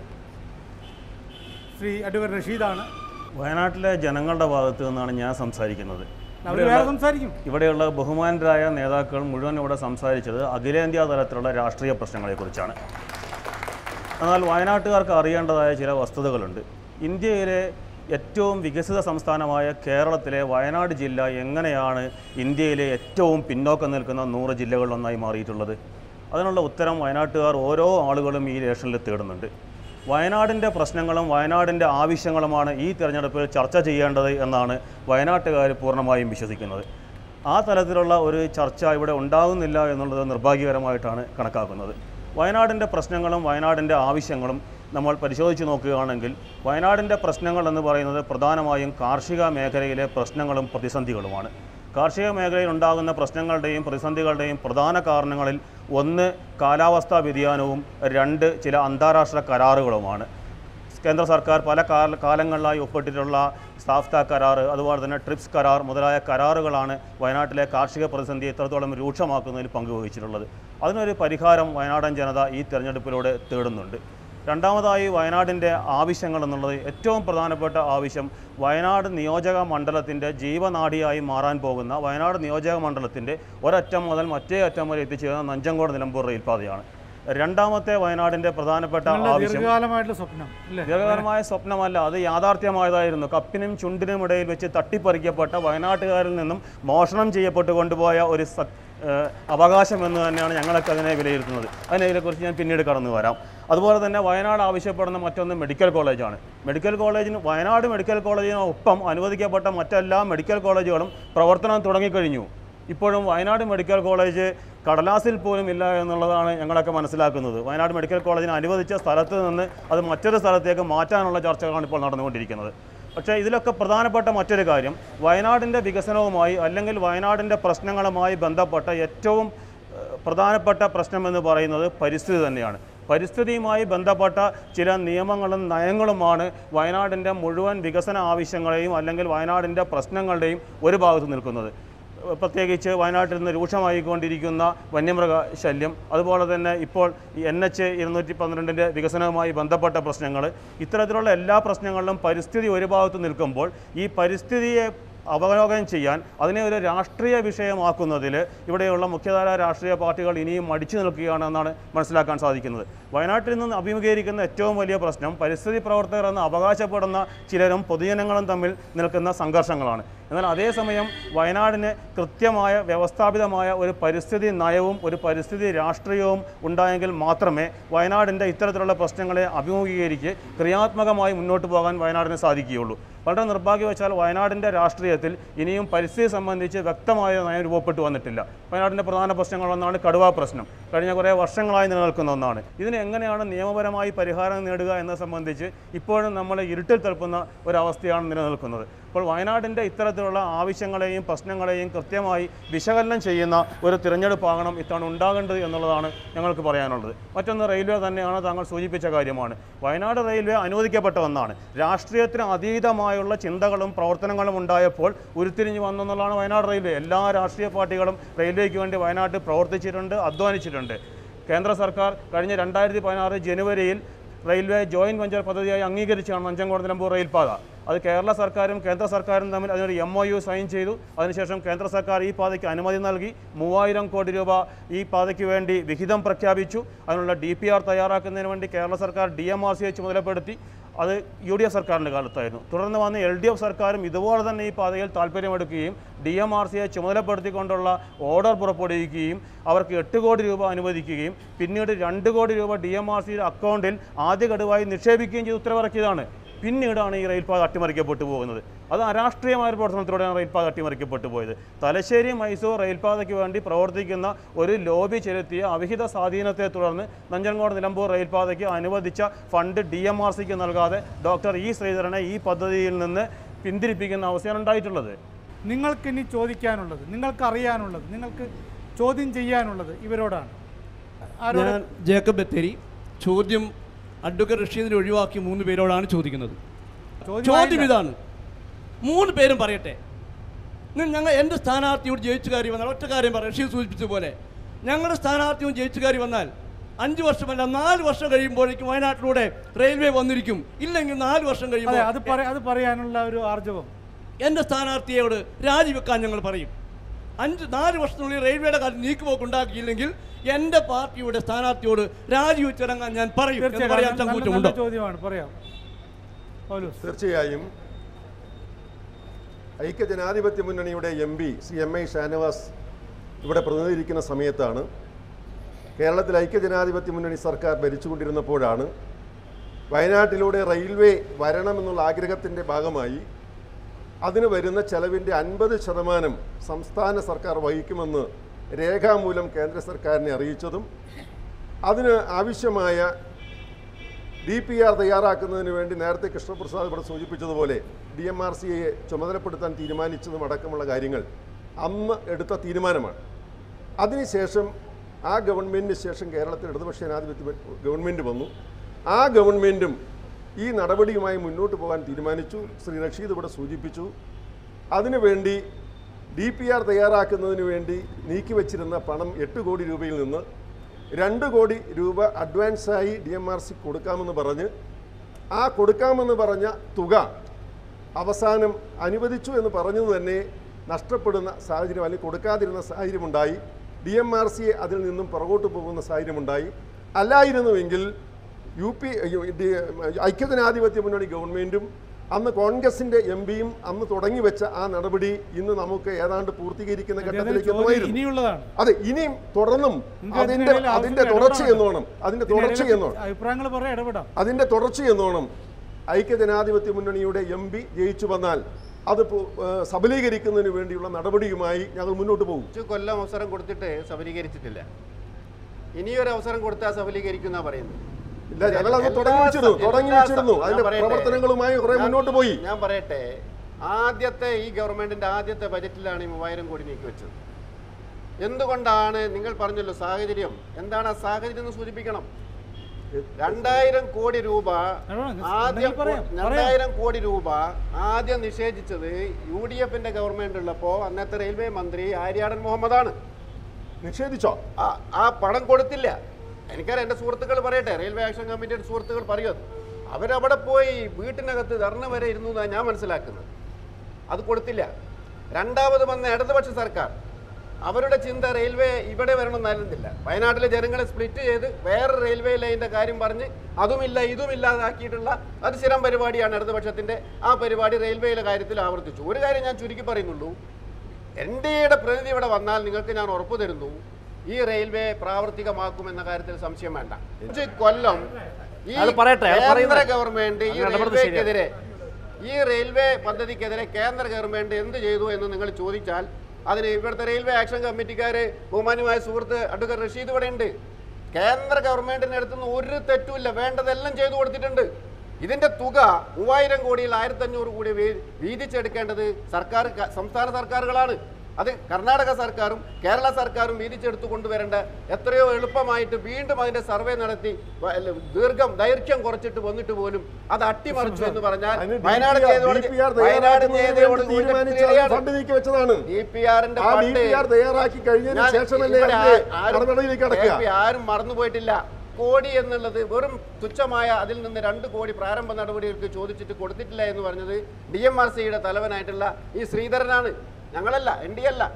ശ്രീ അഡ്വക്കേറ്റ് റഷീദാണ്. വയനാട്ടിലെ ജനങ്ങളുടെ ഭാഗത്ത് നിന്നാണ് ഞാൻ സംസാരിക്കുന്നത്. സംസാരിക്കും. ഇവിടെയുള്ള ബഹുമാനരായ നേതാക്കൾ മുഴുവൻ ഇവിടെ സംസാരിച്ചത് അഖിലേന്ത്യാ തലത്തിലുള്ള രാഷ്ട്രീയ പ്രശ്നങ്ങളെക്കുറിച്ചാണ്. എന്നാൽ വയനാട്ടുകാർക്ക് അറിയേണ്ടതായ ചില വസ്തുതകളുണ്ട്. ഇന്ത്യയിലെ ഏറ്റവും വികസിത സംസ്ഥാനമായ കേരളത്തിലെ വയനാട് ജില്ല എങ്ങനെയാണ് ഇന്ത്യയിലെ ഏറ്റവും പിന്നോക്കം നിൽക്കുന്ന നൂറ് ജില്ലകളിലൊന്നായി മാറിയിട്ടുള്ളത്? അതിനുള്ള ഉത്തരം വയനാട്ടുകാർ ഓരോ ആളുകളും ഈ ഇലക്ഷനിൽ തേടുന്നുണ്ട്. വയനാടിൻ്റെ പ്രശ്നങ്ങളും വയനാടിൻ്റെ ആവശ്യങ്ങളുമാണ് ഈ തിരഞ്ഞെടുപ്പിൽ ചർച്ച ചെയ്യേണ്ടത് എന്നാണ് വയനാട്ടുകാർ പൂർണ്ണമായും വിശ്വസിക്കുന്നത്. ആ തലത്തിലുള്ള ഒരു ചർച്ച ഇവിടെ ഉണ്ടാകുന്നില്ല എന്നുള്ളത് നിർഭാഗ്യകരമായിട്ടാണ് കണക്കാക്കുന്നത്. വയനാടിൻ്റെ പ്രശ്നങ്ങളും വയനാടിൻ്റെ ആവശ്യങ്ങളും നമ്മൾ പരിശോധിച്ച് നോക്കുകയാണെങ്കിൽ വയനാടിൻ്റെ പ്രശ്നങ്ങൾ എന്ന് പറയുന്നത് പ്രധാനമായും കാർഷിക മേഖലയിലെ പ്രശ്നങ്ങളും പ്രതിസന്ധികളുമാണ്. കാർഷിക മേഖലയിൽ ഉണ്ടാകുന്ന പ്രശ്നങ്ങളുടെയും പ്രതിസന്ധികളുടെയും പ്രധാന കാരണങ്ങളിൽ ഒന്ന് കാലാവസ്ഥാ വ്യതിയാനവും രണ്ട് ചില അന്താരാഷ്ട്ര കരാറുകളുമാണ്. കേന്ദ്ര സർക്കാർ പല കാലങ്ങളിലായി ഒപ്പിട്ടിട്ടുള്ള സാഫ്ത കരാർ, അതുപോലെ തന്നെ ട്രിപ്സ് കരാർ മുതലായ കരാറുകളാണ് വയനാട്ടിലെ കാർഷിക പ്രതിസന്ധി എത്രത്തോളം രൂക്ഷമാക്കുന്നതിൽ പങ്കുവഹിച്ചിട്ടുള്ളത്. അതിനൊരു പരിഹാരം വയനാടൻ ജനത ഈ തെരഞ്ഞെടുപ്പിലൂടെ തേടുന്നുണ്ട്. രണ്ടാമതായി വയനാടിൻ്റെ ആവശ്യങ്ങൾ എന്നുള്ളത് ഏറ്റവും പ്രധാനപ്പെട്ട ആവശ്യം വയനാട് നിയോജക മണ്ഡലത്തിൻ്റെ ജീവനാഡിയായി മാറാൻ പോകുന്ന വയനാട് നിയോജക മണ്ഡലത്തിൻ്റെ ഒരറ്റം മുതൽ മറ്റേ അറ്റം വരെ എത്തിച്ചേരുന്ന നഞ്ചങ്കോട് നിലമ്പൂർ റെയിൽപാതയാണ്. രണ്ടാമത്തെ വയനാടിൻ്റെ പ്രധാനപ്പെട്ട ആവശ്യം ദീർഘകാലമായ സ്വപ്നമല്ല, അത് യാഥാർത്ഥ്യമായതായിരുന്നു. കപ്പിനും ചുണ്ടിനും ഇടയിൽ വെച്ച് തട്ടിപ്പറിക്കപ്പെട്ട വയനാട്ടുകാരിൽ നിന്നും മോഷണം ചെയ്യപ്പെട്ട് കൊണ്ടുപോയ ഒരു അവകാശം എന്ന് തന്നെയാണ് ഞങ്ങളൊക്കെ അതിനെ വിലയിരുത്തുന്നത്. അതിനെക്കുറിച്ച് ഞാൻ പിന്നീട് കടന്നു വരാം. അതുപോലെ തന്നെ വയനാട് ആവശ്യപ്പെടുന്ന മറ്റൊന്ന് മെഡിക്കൽ കോളേജാണ്. മെഡിക്കൽ കോളേജിന് വയനാട് മെഡിക്കൽ കോളേജിനൊപ്പം അനുവദിക്കപ്പെട്ട മറ്റെല്ലാ മെഡിക്കൽ കോളേജുകളും പ്രവർത്തനം തുടങ്ങിക്കഴിഞ്ഞു. ഇപ്പോഴും വയനാട് മെഡിക്കൽ കോളേജ് കടലാസിൽ പോലും ഇല്ല എന്നുള്ളതാണ് ഞങ്ങളൊക്കെ മനസ്സിലാക്കുന്നത്. വയനാട് മെഡിക്കൽ കോളേജിന് അനുവദിച്ച സ്ഥലത്ത് നിന്ന് അത് മറ്റൊരു സ്ഥലത്തേക്ക് മാറ്റാനുള്ള ചർച്ചകളാണ് ഇപ്പോൾ നടന്നുകൊണ്ടിരിക്കുന്നത്. പക്ഷേ ഇതിലൊക്കെ പ്രധാനപ്പെട്ട മറ്റൊരു കാര്യം വയനാടിൻ്റെ വികസനവുമായി അല്ലെങ്കിൽ വയനാടിൻ്റെ പ്രശ്നങ്ങളുമായി ബന്ധപ്പെട്ട ഏറ്റവും പ്രധാനപ്പെട്ട പ്രശ്നമെന്ന് പറയുന്നത് പരിസ്ഥിതി തന്നെയാണ്. പരിസ്ഥിതിയുമായി ബന്ധപ്പെട്ട ചില നിയമങ്ങളും നയങ്ങളുമാണ് വയനാടിൻ്റെ മുഴുവൻ വികസന ആവശ്യങ്ങളെയും അല്ലെങ്കിൽ വയനാടിൻ്റെ പ്രശ്നങ്ങളുടെയും ഒരു ഭാഗത്ത് നിൽക്കുന്നത്. പ്രത്യേകിച്ച് വയനാട്ടിൽ നിന്ന് രൂക്ഷമായിക്കൊണ്ടിരിക്കുന്ന വന്യമൃഗ ശല്യം, അതുപോലെ തന്നെ ഇപ്പോൾ എൻ എച്ച് ഇരുന്നൂറ്റി പന്ത്രണ്ടിൻ്റെ വികസനവുമായി ബന്ധപ്പെട്ട പ്രശ്നങ്ങൾ, ഇത്തരത്തിലുള്ള എല്ലാ പ്രശ്നങ്ങളിലും പരിസ്ഥിതി ഒരു ഭാഗത്ത് നിൽക്കുമ്പോൾ ഈ പരിസ്ഥിതിയെ അവലോകനം ചെയ്യാൻ അതിനെ ഒരു രാഷ്ട്രീയ വിഷയമാക്കുന്നതിൽ ഇവിടെയുള്ള മുഖ്യധാര രാഷ്ട്രീയ പാർട്ടികൾ ഇനിയും മടിച്ചു നിൽക്കുകയാണെന്നാണ് മനസ്സിലാക്കാൻ സാധിക്കുന്നത്. വയനാട്ടിൽ നിന്ന് അഭിമുഖീകരിക്കുന്ന ഏറ്റവും വലിയ പ്രശ്നം പരിസ്ഥിതി പ്രവർത്തകർ എന്ന് അവകാശപ്പെടുന്ന ചിലരും പൊതുജനങ്ങളും തമ്മിൽ നിൽക്കുന്ന സംഘർഷങ്ങളാണ്. എന്നാൽ അതേസമയം വയനാടിന് കൃത്യമായ വ്യവസ്ഥാപിതമായ ഒരു പരിസ്ഥിതി നയവും ഒരു പരിസ്ഥിതി രാഷ്ട്രീയവും ഉണ്ടായെങ്കിൽ മാത്രമേ വയനാടിൻ്റെ ഇത്തരത്തിലുള്ള പ്രശ്നങ്ങളെ അഭിമുഖീകരിച്ച് ക്രിയാത്മകമായി മുന്നോട്ട് പോകാൻ വയനാടിന് സാധിക്കുകയുള്ളൂ. വളരെ നിർഭാഗ്യവശാൽ വയനാടിൻ്റെ രാഷ്ട്രീയത്തിൽ ഇനിയും പരിസ്ഥിതി സംബന്ധിച്ച് വ്യക്തമായ നയം രൂപപ്പെട്ടു വന്നിട്ടില്ല. വയനാടിൻ്റെ പ്രധാന പ്രശ്നങ്ങളൊന്നാണ് കടുവാ പ്രശ്നം. കഴിഞ്ഞ കുറേ വർഷങ്ങളായി നിലനിൽക്കുന്ന ഒന്നാണ്. ഇതിന് എങ്ങനെയാണ് നിയമപരമായി പരിഹാരം നേടുക എന്നത് സംബന്ധിച്ച് ഇപ്പോഴും നമ്മളെ ഇരുട്ടിൽ തൽപ്പുന്ന ഒരവസ്ഥയാണ് നിലനിൽക്കുന്നത്. അപ്പോൾ വയനാടിൻ്റെ ഇത്തരത്തിലുള്ള ആവശ്യങ്ങളെയും പ്രശ്നങ്ങളെയും കൃത്യമായി വിശകലനം ചെയ്യുന്ന ഒരു തിരഞ്ഞെടുപ്പാകണം ഇത്തവണ ഉണ്ടാകേണ്ടത് എന്നുള്ളതാണ് ഞങ്ങൾക്ക് പറയാനുള്ളത്. മറ്റൊന്ന് റെയിൽവേ തന്നെയാണ്, താങ്കൾ സൂചിപ്പിച്ച കാര്യമാണ്. വയനാട് റെയിൽവേ അനുവദിക്കപ്പെട്ട ഒന്നാണ്. രാഷ്ട്രീയത്തിന് അതീതമായുള്ള ചിന്തകളും പ്രവർത്തനങ്ങളും ഉണ്ടായപ്പോൾ ഉരുത്തിരിഞ്ഞു വന്നെന്നുള്ളതാണ് വയനാട് റെയിൽവേ. എല്ലാ രാഷ്ട്രീയ പാർട്ടികളും റെയിൽവേക്ക് വേണ്ടി വയനാട്ടിൽ പ്രവർത്തിച്ചിട്ടുണ്ട്, അധ്വാനിച്ചിട്ടുണ്ട്. കേന്ദ്ര സർക്കാർ കഴിഞ്ഞ രണ്ടായിരത്തി പതിനാറ് ജനുവരിയിൽ റെയിൽവേ ജോയിൻറ്റ് വെഞ്ചർ പദ്ധതിയായി അംഗീകരിച്ചാണ് നഞ്ചങ്കോട് നിലമ്പൂർ റെയിൽപാത. അത് കേരള സർക്കാരും കേന്ദ്ര സർക്കാരും തമ്മിൽ അതിനൊരു എം ഒ യു സൈൻ ചെയ്തു. അതിനുശേഷം കേന്ദ്ര സർക്കാർ ഈ പാതയ്ക്ക് അനുമതി നൽകി. മൂവായിരം കോടി രൂപ ഈ പാതയ്ക്ക് വേണ്ടി വിഹിതം പ്രഖ്യാപിച്ചു. അതിനുള്ള ഡി പി ആർ തയ്യാറാക്കുന്നതിന് വേണ്ടി കേരള സർക്കാർ ഡി എം ആർ സിയെ ചുമതലപ്പെടുത്തി. അത് യു ഡി എഫ് സർക്കാരിൻ്റെ കാലത്തായിരുന്നു. തുടർന്ന് വന്ന് എൽ ഡി എഫ് സർക്കാരും ഇതുപോലെ തന്നെ ഈ പാതയിൽ താല്പര്യമെടുക്കുകയും ഡി എം ആർ സിയെ ചുമതലപ്പെടുത്തിക്കൊണ്ടുള്ള ഓർഡർ പുറപ്പെടുവിക്കുകയും അവർക്ക് എട്ട് കോടി രൂപ അനുവദിക്കുകയും പിന്നീട് രണ്ട് കോടി രൂപ ഡി എം ആർ സിയുടെ അക്കൗണ്ടിൽ ആദ്യ ഗഡുവായി നിക്ഷേപിക്കുകയും ചെയ്ത് ഉത്തരവിറക്കിയതാണ്. പിന്നീടാണ് ഈ റെയിൽപാത അട്ടിമറിക്കപ്പെട്ടു പോകുന്നത്. അത് അരാഷ്ട്രീയമായ പ്രവർത്തനത്തിലൂടെയാണ് റെയിൽപാത അട്ടിമറിക്കപ്പെട്ടു പോയത്. തലശ്ശേരി മൈസൂർ റെയിൽപാതയ്ക്ക് വേണ്ടി പ്രവർത്തിക്കുന്ന ഒരു ലോബി ചെലുത്തിയ അവിഹിത സ്വാധീനത്തെ തുടർന്ന് നഞ്ചങ്കോട് നിലമ്പൂർ റെയിൽപാതയ്ക്ക് അനുവദിച്ച ഫണ്ട് ഡി എം ആർ സിക്ക് നൽകാതെ ഡോക്ടർ ഇ ശ്രീധരനെ ഈ പദ്ധതിയിൽ നിന്ന് പിന്തിരിപ്പിക്കുന്ന അവസ്ഥയാണ് ഉണ്ടായിട്ടുള്ളത്. നിങ്ങൾക്കിനി ചോദിക്കാനുള്ളത്, നിങ്ങൾക്ക് അറിയാനുള്ളത്, നിങ്ങൾക്ക് ചോദ്യം ചെയ്യാനുള്ളത് ഇവരോടാണ്. ഞാൻ ജേക്കബ് ബത്തേരി. ചോദ്യം അഡ്വക്കേറ്റ് റഷീദിനെ ഒഴിവാക്കി മൂന്ന് പേരോടാണ് ചോദിക്കുന്നത്. ചോദ്യം ഇതാണ്, മൂന്ന് പേരും പറയട്ടെ. ഞങ്ങൾ എൻ്റെ സ്ഥാനാർത്ഥിയോട് ജയിച്ചു കയറി വന്നാൽ ഒറ്റ കാര്യം പറയാം, റഷീദ് സൂചിപ്പിച്ച പോലെ ഞങ്ങളുടെ സ്ഥാനാർത്ഥിയോട് ജയിച്ചു കയറി വന്നാൽ അഞ്ച് വർഷമല്ല നാല് വർഷം കഴിയുമ്പോഴേക്കും വയനാട്ടിലൂടെ റെയിൽവേ വന്നിരിക്കും. ഇല്ലെങ്കിൽ നാല് വർഷം കഴിയുമ്പോൾ അത് പറയാനുള്ള ഒരു ആർജവം എൻ്റെ സ്ഥാനാർത്ഥിയോട് രാജിവെക്കാൻ ഞങ്ങൾ പറയും. അഞ്ച് നാല് വർഷത്തിനുള്ളിൽ റെയിൽവേയുടെ കാര്യം നീക്കുപോക്ക് ഉണ്ടാക്കിയില്ലെങ്കിൽ എൻ്റെ പാർട്ടിയുടെ സ്ഥാനാർത്ഥിയോട് രാജിവെച്ചിറങ്ങാൻ ഞാൻ പറയും. ചോദ്യമാണ്, പറയാം. തീർച്ചയായും ഐക്യജനാധിപത്യ മുന്നണിയുടെ M P Shri M I Shanavas ഇവിടെ പ്രതിനിധീകരിക്കുന്ന സമയത്താണ് കേരളത്തിൽ ഐക്യജനാധിപത്യ മുന്നണി സർക്കാർ ഭരിച്ചുകൊണ്ടിരുന്നപ്പോഴാണ് വയനാട്ടിലൂടെ റെയിൽവേ വരണമെന്നുള്ള ആഗ്രഹത്തിൻ്റെ ഭാഗമായി അതിന് വരുന്ന ചെലവിൻ്റെ അൻപത് ശതമാനം സംസ്ഥാന സർക്കാർ വഹിക്കുമെന്ന് രേഖാമൂലം കേന്ദ്ര സർക്കാരിനെ അറിയിച്ചതും അതിന് ആവശ്യമായ ഡി പി ആർ തയ്യാറാക്കുന്നതിന് വേണ്ടി നേരത്തെ കൃഷ്ണപ്രസാദ് ഇവിടെ സൂചിപ്പിച്ചതുപോലെ ഡി എം ആർ സിയെ ചുമതലപ്പെടുത്താൻ തീരുമാനിച്ചതും അടക്കമുള്ള കാര്യങ്ങൾ അന്ന് എടുത്ത തീരുമാനമാണ്. അതിനുശേഷം ആ ഗവൺമെൻറ്റിന് ശേഷം കേരളത്തിൽ ഇടതുപക്ഷ ജനാധിപത്യ ഗവൺമെൻറ് വന്നു. ആ ഗവൺമെൻറ്റും ഈ നടപടിയുമായി മുന്നോട്ട് പോകാൻ തീരുമാനിച്ചു. ശ്രീ റഷീദ് ഇവിടെ സൂചിപ്പിച്ചു. അതിനുവേണ്ടി ഡി പി ആർ തയ്യാറാക്കുന്നതിന് വേണ്ടി നീക്കിവച്ചിരുന്ന പണം എട്ട് കോടി രൂപയിൽ നിന്ന് രണ്ട് കോടി രൂപ അഡ്വാൻസായി ഡി എം ആർ സി കൊടുക്കാമെന്ന് പറഞ്ഞ് ആ കൊടുക്കാമെന്ന് പറഞ്ഞ തുക അവസാനം അനുവദിച്ചു എന്ന് പറഞ്ഞത് തന്നെ നഷ്ടപ്പെടുന്ന സാഹചര്യം, അല്ലെങ്കിൽ കൊടുക്കാതിരുന്ന സാഹചര്യമുണ്ടായി. ഡി എം ആർ സിയെ അതിൽ നിന്നും പുറകോട്ട് പോകുന്ന സാഹചര്യമുണ്ടായി. അല്ലായിരുന്നുവെങ്കിൽ യു പി ഐക്യജനാധിപത്യ മുന്നണി ഗവൺമെൻറ്റും അന്ന് കോൺഗ്രസിൻ്റെ എം പിയും അന്ന് തുടങ്ങി വെച്ച ആ നടപടി ഇന്ന് നമുക്ക് ഏതാണ്ട് പൂർത്തീകരിക്കുന്ന ഘട്ടത്തിലേക്ക് എത്തുമായിരുന്നു. അതെ, ഇനിയും തുടർന്നും അതിൻ്റെ അതിൻ്റെ തുടർച്ച എന്നോണം അതിൻ്റെ തുടർച്ച എന്നോണം അതിൻ്റെ തുടർച്ച എന്നോണം ഐക്യജനാധിപത്യ മുന്നണിയുടെ എം പി ജയിച്ചു വന്നാൽ അത് സബലീകരിക്കുന്നതിന് വേണ്ടിയുള്ള നടപടിയുമായി ഞങ്ങൾ മുന്നോട്ട് പോകും. കൊല്ലം അവസരം കൊടുത്തിട്ട് സബലീകരിച്ചിട്ടില്ല. ഇനിയൊരു അവസരം കൊടുത്താൽ സബലീകരിക്കുന്ന പറയുന്നത് ഇല്ല. ഞങ്ങൾ അത് തുടങ്ങി വെച്ചിരുന്നു തുടങ്ങി വെച്ചിരുന്നു അതിന്റെ പ്രവർത്തനങ്ങളുമായി കുറെ മുന്നോട്ട് പോയി. ഞാൻ പറയട്ടെ, ആദ്യത്തെ ഈ ഗവൺമെന്റിന്റെ ആദ്യത്തെ ബജറ്റിലാണ് ഈ മൂവായിരം കോടി നീക്കി വെച്ചത്. എന്തുകൊണ്ടാണ്? നിങ്ങൾ പറഞ്ഞല്ലോ സാഹചര്യം. എന്താണ് ആ സാഹചര്യം എന്ന് സൂചിപ്പിക്കണം. രണ്ടായിരം കോടി രൂപ ആദ്യം രണ്ടായിരം കോടി രൂപ ആദ്യം നിഷേധിച്ചത് യു ഡി എഫിന്റെ ഗവൺമെന്റ് ഉള്ളപ്പോ അന്നത്തെ റെയിൽവേ മന്ത്രി ആര്യാടൻ മുഹമ്മദാണ്. നിഷേധിച്ചോ? ആ പണം കൊടുത്തില്ല. എനിക്കറിയാം, എൻ്റെ സുഹൃത്തുക്കൾ പറയട്ടെ, റെയിൽവേ ആക്ഷൻ കമ്മിറ്റിയുടെ സുഹൃത്തുക്കൾ പറയും. അവരവിടെ പോയി വീട്ടിനകത്ത് ധർണ വരെ ഇരുന്നു എന്നാണ് ഞാൻ മനസ്സിലാക്കുന്നത്. അത് കൊടുത്തില്ല. രണ്ടാമത് വന്ന ഇടതുപക്ഷ സർക്കാർ അവരുടെ ചിന്ത റെയിൽവേ ഇവിടെ വരണമെന്നായിരുന്നില്ല. വയനാട്ടിലെ ജനങ്ങളെ സ്പ്ലിറ്റ് ചെയ്ത് വേറെ റെയിൽവേ ലൈനിൻ്റെ കാര്യം പറഞ്ഞ് അതുമില്ല ഇതുമില്ലാതാക്കിയിട്ടുള്ള അത് സ്ഥിരം പരിപാടിയാണ് ഇടതുപക്ഷത്തിൻ്റെ. ആ പരിപാടി റെയിൽവേയിലെ കാര്യത്തിൽ ആവർത്തിച്ചു. ഒരു കാര്യം ഞാൻ ചുരുക്കി പറയുന്നുള്ളൂ, എൻ ഡി എയുടെ പ്രതിനിധി ഇവിടെ വന്നാൽ നിങ്ങൾക്ക് ഞാൻ ഉറപ്പു തരുന്നു ഈ റെയിൽവേ പ്രാവർത്തികമാക്കുമെന്ന കാര്യത്തിൽ സംശയം വേണ്ട. അഞ്ച് കൊല്ലം ഈ കേന്ദ്ര ഗവൺമെന്റ് ഈ റെയിൽവേക്കെതിരെ ഈ റെയിൽവേ പദ്ധതിക്കെതിരെ കേന്ദ്ര ഗവൺമെന്റ് എന്ത് ചെയ്തു എന്ന് നിങ്ങൾ ചോദിച്ചാൽ അതിന് ഇവിടുത്തെ റെയിൽവേ ആക്ഷൻ കമ്മിറ്റിക്കാര് ബഹുമാന്യമായ സുഹൃത്ത് അഡ്വക്കേറ്റ് റഷീദ് ഇവിടെ ഉണ്ട്. കേന്ദ്ര ഗവൺമെന്റിന്റെ അടുത്തുനിന്ന് ഒരു തെറ്റുമില്ല, വേണ്ടതെല്ലാം ചെയ്തു കൊടുത്തിട്ടുണ്ട്. ഇതിന്റെ തുക മൂവായിരം കോടിയിൽ ആയിരത്തി അഞ്ഞൂറ് കോടി വീതിച്ചെടുക്കേണ്ടത് സർക്കാർ സംസ്ഥാന സർക്കാരുകളാണ്. അത് കർണാടക സർക്കാരും കേരള സർക്കാരും വീതിച്ചെടുത്തു കൊണ്ടുവരേണ്ട എത്രയോ എളുപ്പമായിട്ട് വീണ്ടും അതിന്റെ സർവേ നടത്തി ദീർഘം ദൈർഘ്യം കുറച്ചിട്ട് വന്നിട്ട് പോലും അത് അട്ടിമറിച്ചു എന്ന് പറഞ്ഞാൽ വയനാട് വയനാട് ആരും മറന്നുപോയിട്ടില്ല. കോടി എന്നുള്ളത് വെറും തുച്ഛമായ അതിൽ നിന്ന് രണ്ട് കോടി പ്രാരംഭ നടപടികൾക്ക് ചോദിച്ചിട്ട് കൊടുത്തിട്ടില്ല എന്ന് പറഞ്ഞത് ഡി എം ആർ സിയുടെ തലവനായിട്ടുള്ള ഈ ശ്രീധരനാണ്, ഞങ്ങളല്ല, എൻ ഡി അല്ല.